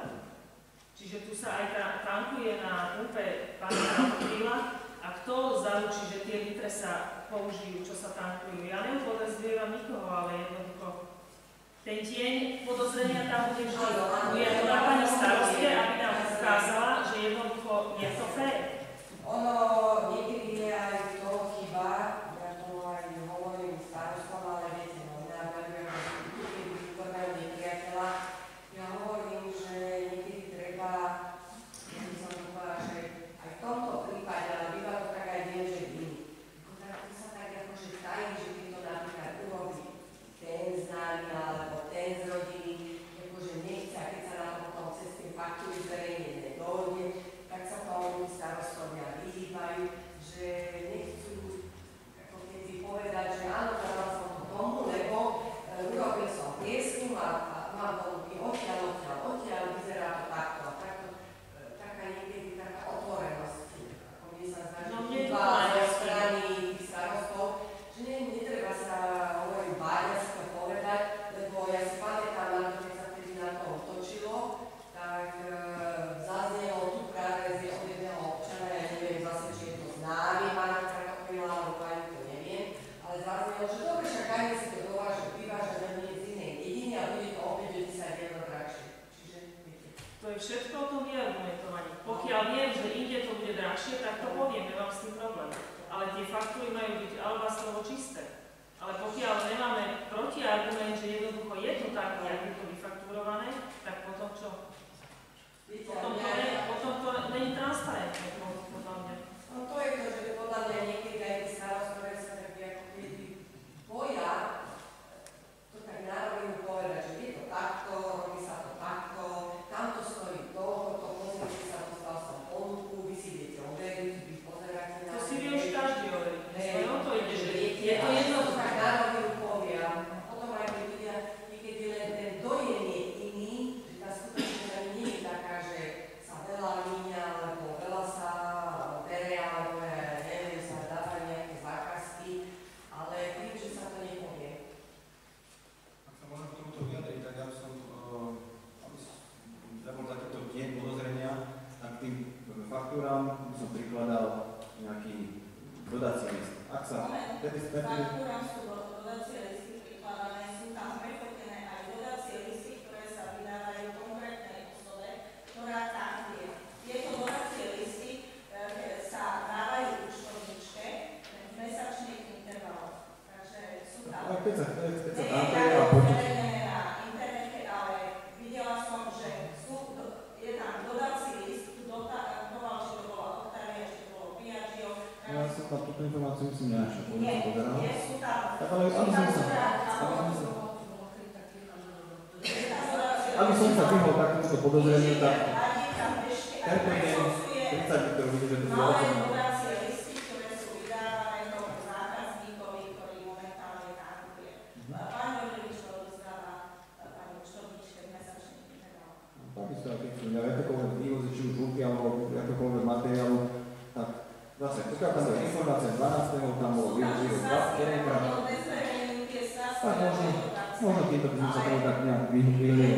Čiže tu sa aj tankuje na pumpe pani Autokrila a kto zaručí, že tie litre sa použijú, čo sa tankujú. Ja nepodozrievam nikoho, ale jednoducho ten tieň podozrenia tam bude vždy. Je to na pani starostke, aby nám ukázala, že jednoducho je to fér. Ono niekedy je aj to chyba, ja tomu aj hovorím starostom, ale viete, novinár verujem, že vytvorného nepriateľa. Ja hovorím, že niekedy treba, ja by som povedala, že aj v tomto prípade, ale býva to tak aj viem, že vy. To sa tak akože tají, že by to napríklad urobí ten známy alebo ten z rodiny, akože nechce, a keď sa na to potom cez tie faktúry zverejne nedojde, tak sa tomu starostovia vyhýbajú, že nechcú ako keby povedať, že áno, dala som to tomu, lebo e, urobil som prieskum a, a mám ponuky odtiaľ, odtiaľ, odtiaľ, vyzerá to takto a takto. E, taká niekedy taká otvorenosť, ako mne sa zdá, že chýba zo strany starostov, že nie, netreba sa hovoriť báť, si to povedať, lebo ja si pamätám na to, keď sa vtedy na to otočilo, tak e, zaznelo tu práve z od jedného občana, ja neviem zase, či je to známy pána Kratochvíľa, alebo pani to neviem, ale zaznelo, že dobre, však aj si to dováža, vyváža len z inej dediny a bude to opäť o desať eur drahšie. Čiže, viete. To je všetko o tom vyargumentovaní. Pokiaľ viem, že inde to bude drahšie, tak to poviem, nemám s tým problém. Ale tie faktúry majú byť albastrovo čisté. Ale pokiaľ nemáme protiargument, že jednoducho je to tak, jak je to vyfaktúrované, tak potom čo? Potom to, ne, potom to není transparentné, podľa mňa. No to je sa... Moment, Vtedy sme... faktúram sú dodacie listy prikladané, sú tam prefotené aj dodacie listy, ktoré sa vydávajú konkrétnej osobe, ktorá tankuje. Tieto dodacie listy e, sa dávajú účtovníčke v mesačných intervaloch. Takže sú tam. Ale keď sa, keď sa Nie tankuje je a tak počíta... uverejnené na internete, ale videla som, že sú, je tam dodací list, tu dodaval, či to bola Octavia, či to bolo Piaggio. Ja som tam túto informáciu musím nenašiel, keď som pozeral. Nie, sú tam. Tak ale aby som sa... Aby som sa vyhol takémuto podozreniu, tak... Tento je tridsať litrov, vidíte, že to je osobné. Dodacie listy, ktoré sú vydávané tomu zákazníkovi, ktorý momentálne tankuje. Pán Jurilič to rozdáva pani účtovníčke v mesačných intervaloch. Takisto, keď sú akékoľvek vývozy, či už žúky alebo akékoľvek materiálu, tak zase, pokiaľ tam je informácia dvanásteho tam bolo vývoz dva, jedenkrát. Tak možno, možno týmto by sme sa tomu tak nejak vyhli.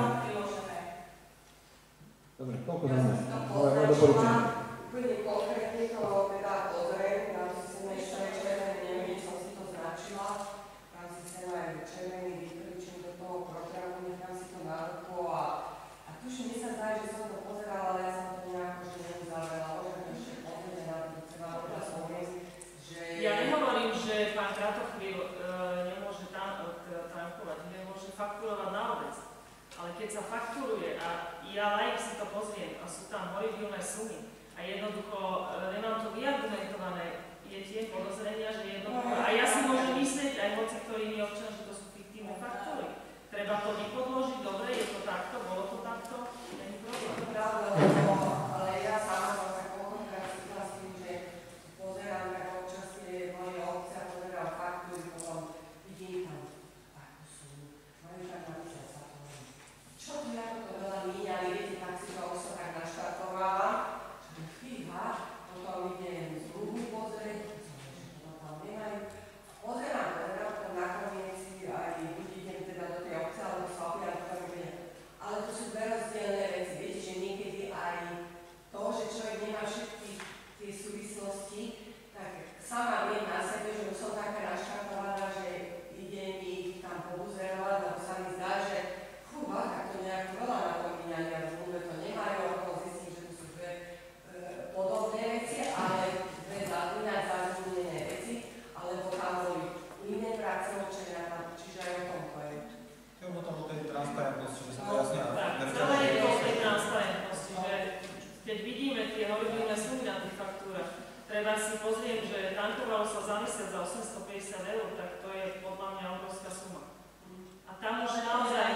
Dobre, toľko za mňa. Moje doporučenie. Úplne konkrétne to teda pozriem, tam si sem ešte aj červený, neviem, som si to značila, tam si sem aj červený vyklíčim do toho programu, nechám si to na ruku a, a tuž mi sa zdá, že som to pozerala, ale ja som to nejako že neuzavrela, môžem ešte pozrieť na to, chcela teda spomínať, že... Ja nehovorím, že pán Kratochvíl e, nemôže tam, e, tankovať, nemôže fakturovať na obec, ale keď sa fakturuje a ja laik si to pozriem a sú tam horibilné sumy a jednoducho e, nemám to vyargumentované, je tie podozrenia, že jednoducho, a ja si môžem myslieť aj hoci ktorý iný občan, že to sú fiktívne faktúry. Treba to vypodložiť, dobre, je to takto, bolo to takto, není problém. Ale ja sama som sa koľkokrát stretla s tým, že pozerám tak občas tie moje obce a pozerám faktúry, potom vidím tam takú sumu, majú tak napísať sa to. Čo tu ako to veľa míňali, viete, tak si to už sa tak naštartovala, že fíha, potom idem z ruhu pozrieť, že to tam nemajú. Pozerám, pozerám, potom nakoniec si aj buď idem teda do tej obce, alebo sa opýtam, potom idem. Ale to sú dve rozdielne veci, viete, že niekedy aj to, že človek nemá všetky tie súvislosti, tak sama viem na sebe, že už som taká naštartovaná, že idem ich tam pobuzerovať, lebo sa mi zdá, že fúha, tak to nejak veľa na to míňania v zmluve to nemajú, ako zistím, že to sú dve e, podobné veci, ale dve ináč zazmúnené veci, alebo tam boli iné pracovčenia, čiže aj o tom to je. Ja o tom o tej transparentnosti, že sa to jasne... Tak, celé je to o tej transparentnosti, že keď vidíme tie horibilné sumy na tých faktúrach, treba si pozrieť, že tankovalo sa za mesiac za osemstopäťdesiat eur, tak to je podľa mňa obrovská suma. A tam už naozaj...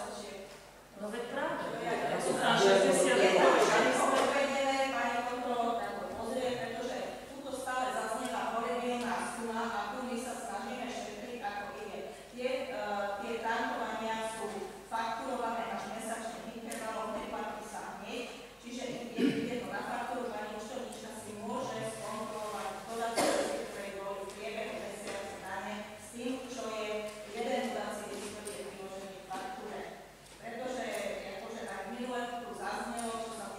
No veď práve, sú tam šesťdesiat eur, Povedené, pani kontrolór, pozrie, pretože tuto stále zaznieva horibilná suma a tu my sa snažíme šetriť ako ide. Tie, uh, tie tankovania sú fakturované až mesačných intervalov, neplatí sa hneď, čiže keď ide to na faktúru, pani účtovníčka si môže skontrolovať dodacie listy, ktoré boli v priebehu mesiaca dané s tým, čo je jeden dodací list, ktorý je priložený k faktúre. Pretože, akože ak minulé tu zaznelo, čo sa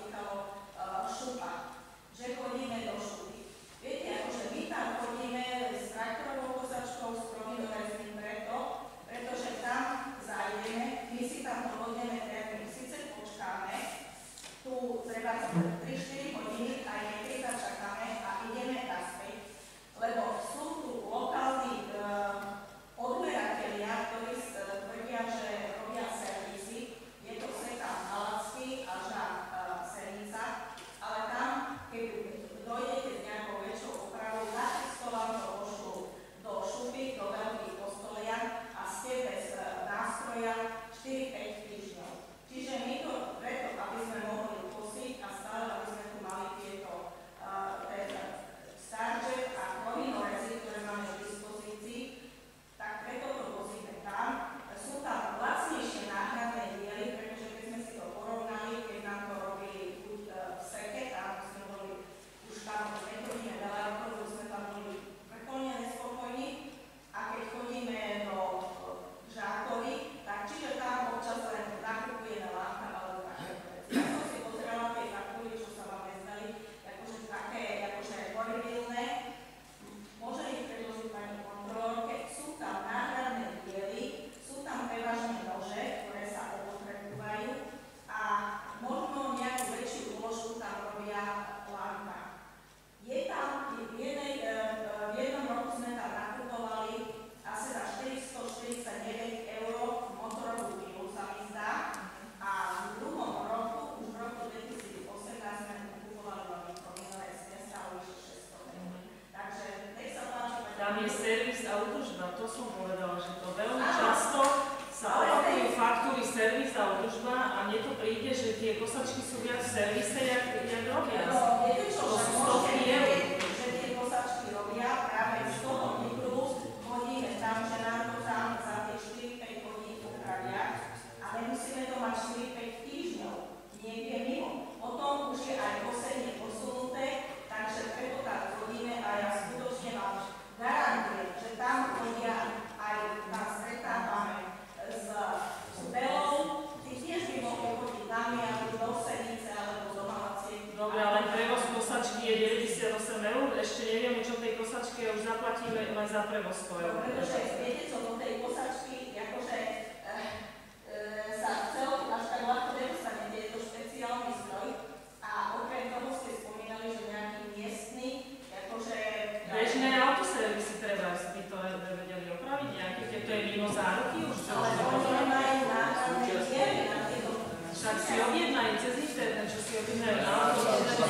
Tam je servis a údržba, to som povedala, že to veľmi často sa opakujú faktúry servis a údržba a mne to príde, že tie kosačky sú viac v servise, jak, jak robia. No, viete čo, to sú že stovky eur. že tie kosačky robia práve z toho titulu, chodíme tam, že nám to tam za tie štyri päť hodín upravia, ale musíme to mať štyri päť týždňov, niekde mimo. Potom už je aj posledne posunuté, takže preto tak chodíme a ja skutočne vám garantujem, že tam chodia aj tam stretávame s Belou, ty tiež by mohli chodiť nami, alebo do Senice, alebo do Malacie. Dobre, ale prevoz kosačky je deväťdesiatosem eur, ešte nevieme, čo tej kosačke už zaplatíme len za prevoz sto eur. No, pretože viete čo, do tej kosačky, akože e, e, sa chcel až tak ľahko nedostanete, je to špeciálny stroj a okrem toho ste spomínali, že nejaký miestny, akože... Bežné autoservisy treba, by to vedeli opraviť nejaké, keď to je mimo záruky už. Ale oni nemajú náhradné diery na tieto... Však si objednajú cez internet, čo si objednajú na auto.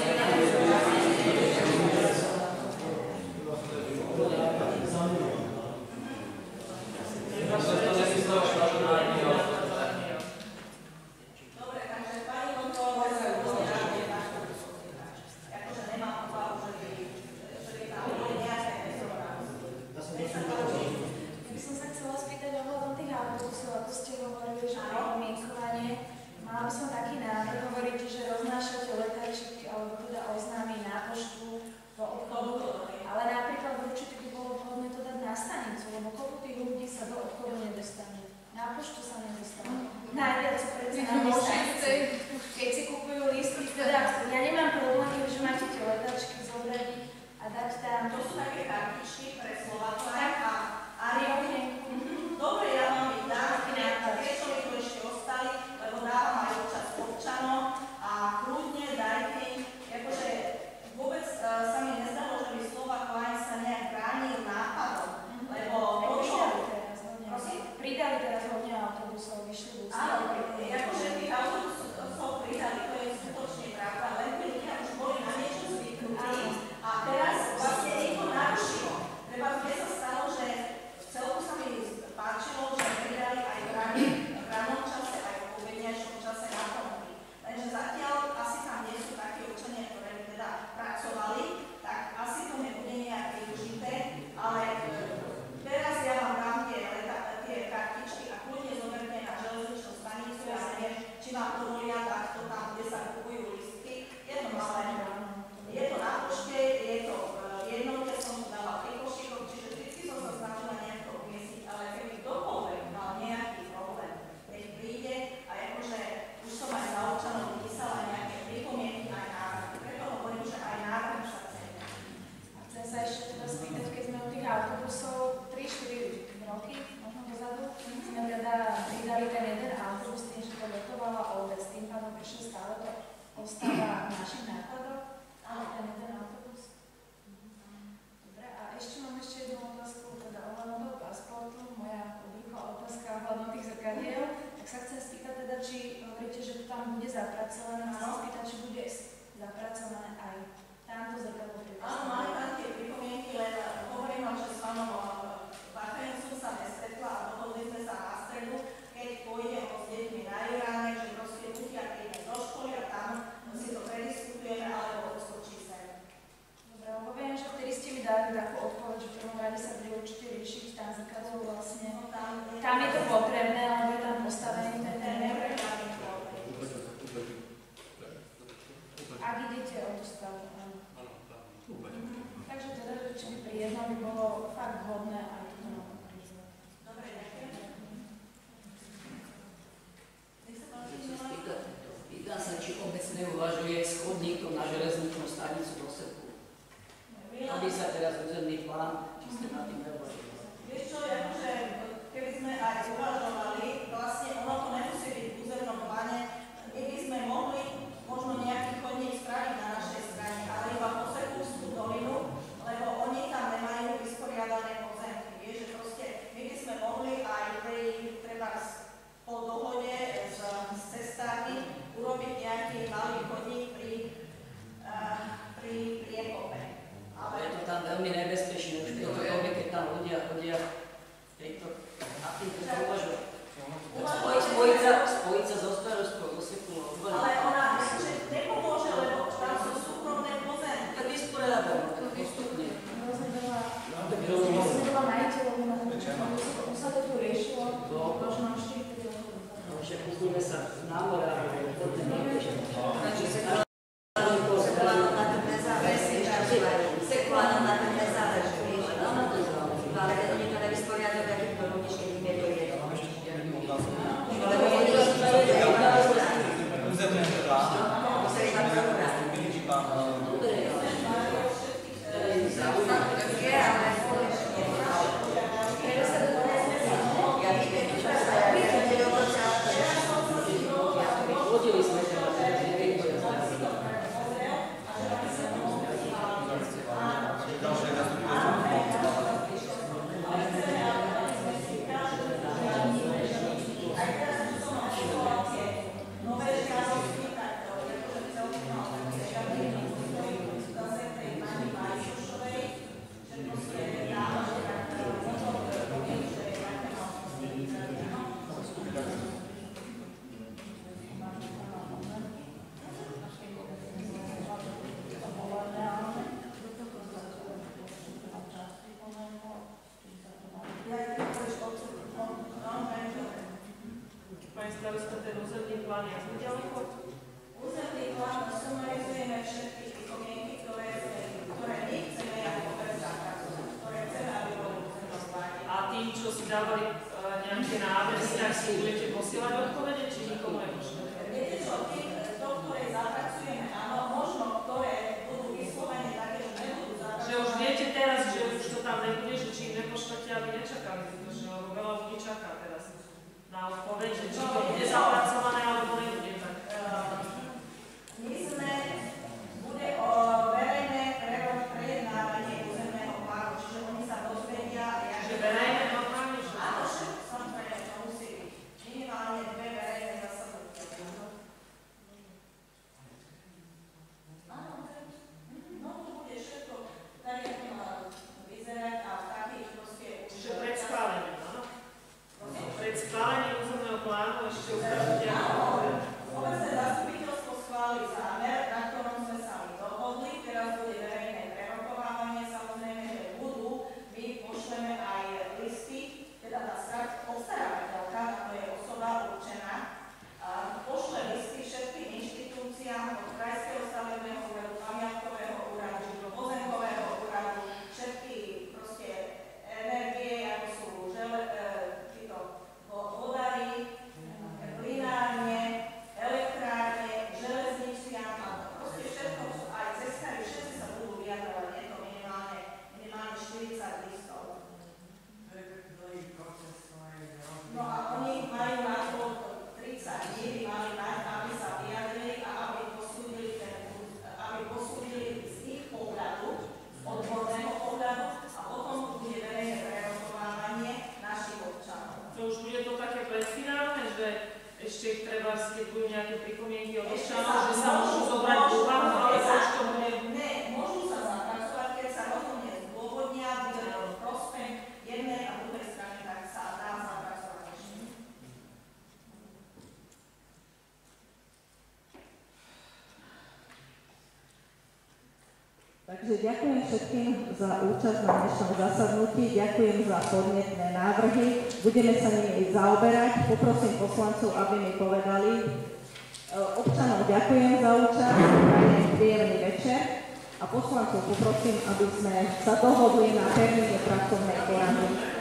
Dobre, takže pani kontrolór sa rozhodne na to poslucháč. Akože nemám obavu, že by, že by tam boli nejaké nezrovnalosti. Ja by som sa chcela spýtať ohľadom tých autobusov, ako ste hovorili, že pripomienkovanie. Mala by som taký návrh, hovoríte, že roznášate letáčiky alebo teda oznámy na poštu do obchodu, ale napríklad určite by bolo vhodné to dať na stanicu, lebo koľko tých ľudí sa do obchodu nedostane. Na poštu sa nedostane. Najviac sú predsa na stanici, keď si kupujú lístky, teda ja nemám problém, že máte tie letáčky zobrať a dať tam. To sú také kartičky pre Slovákov a Ariovne. Dobre, ja vám ich dám, tie, čo mi tu ešte ostali, lebo dávam aj občas občanom a kľudne dajte im, akože vôbec uh, sa mi nezdalo, že by Slovak Line sa nejak bránil nápadom, lebo to, čo... Pridali teraz hodne autobusov, vyšli busy. Áno, akože tých autobusov pridali, to je skutočne pravda, len tí ľudia už boli na niečo zvyknutí a teraz vlastne ich to narušilo. Treba, kde sa stalo, že celku sa mi páčilo, že pridali aj v ranom čase, aj v obednejšom čase na tomky. Takže zatiaľ asi tam nie sú takí občania, ktoré by teda pracovali, tak asi to nebude nejak využité, ale teraz ja vám dám tie, tie kartičky a kľudne zoberte na železničnú stanicu, ja neviem, či vám to volia dať to tam, kde sa kupujú listky. Je to malé, je to na pošte, je to v jednote, som dala tri košíkov, čiže vždy som sa snažila nejako umiestniť, ale keby kdokoľvek mal nejaký problém, nech príde a akože už som aj za občanom písala nejaké pripomienky aj návrhy. Preto hovorím, že aj návrh sa cenia. Chcem sa ešte teda spýtať, keď sme u tých autobusov tri štyri roky, možno dozadu, sme teda pridali ten jeden autobus tým, že to dotovala obec, tým pádom ešte stále to ostáva našich nákladov, ale ten jeden autobus. Dobre, a ešte mám ešte jednu otázku, teda ohľadom toho pasportu, moja obvyklá otázka ohľadom tých zrkadiel, tak sa chcem spýtať teda, či hovoríte, že to tam bude zapracované, chcem sa spýtať, či bude zapracované aj tamto zrkadlo pri Áno, máme tam tie pripomienky, len hovorím vám, že s pánom Vachajom som sa nestretla a dohodli sme sa na stredu, keď pôjde o s deťmi na Juránek, že proste ľudia príjme do školy a tam si to prediskutujeme, alebo odskočí sem. Dobre, lebo viem, že vtedy ste mi dali takú odpoveď, že v prvom rade sa bude určite riešiť tam zrkadlo vlastne. No, tam, tam je to potrebné, lebo je tam postavený ten témer. Ak idete o tú stavu, áno. Takže teda, že či pri jednom by bolo fakt vhodné aj toto normalizovať. Dobre, ďakujem. Pýtam sa, či obec neuvažuje s chodníkom na železničnú stanicu do Sepku. Aby sa teraz územný plán, či ste na tým neuvažovali. Vieš čo, akože keby sme aj uvažovali, vlastne ono to nemusí byť v územnom pláne, my by sme mohli možno nejaký chodník spraviť na našej strane, ale iba po Sepkúskú dolinu, lebo oni tam nemajú vysporiadané pozemky. Vieš, že proste my by sme mohli aj pri, treba po dohode s, s cestármi urobiť nejaký malý chodník pri, uh, pri priekope. Ale je to tam veľmi nebezpečné, už v tejto dobe, keď tam tam ľudia chodia v tejto, a týmto to uvažujú. Spojiť sa, spojiť sa so starostkou, so sekulou. Ale ona ešte nepomôže, lebo tam sú súkromné pozemky. Tak vysporiadame, tak postupne. Rozhodovala majiteľovi na tom, že sa to tu riešilo, možno štyri rokov. No však kúpime sa na more, ale to nie je. Takže sekulárno na trh nezáleží. Sekulárno na trh nezáleží. Ale keď oni to nevysporiadajú, tak ich to robíš, keď im je to jedno. Lebo oni to museli iba program. Je, ale spoločne. Ja vidím, čo sa ja vidím, že Hodili sme sa na teraz, neviem, čo je Takže ďakujem všetkým za účasť na dnešnom zasadnutí, ďakujem za podnetné návrhy, budeme sa nimi zaoberať. Poprosím poslancov, aby mi povedali. Občanov ďakujem za účasť, prajem príjemný večer a poslancov poprosím, aby sme sa dohodli na termíne pracovnej porady.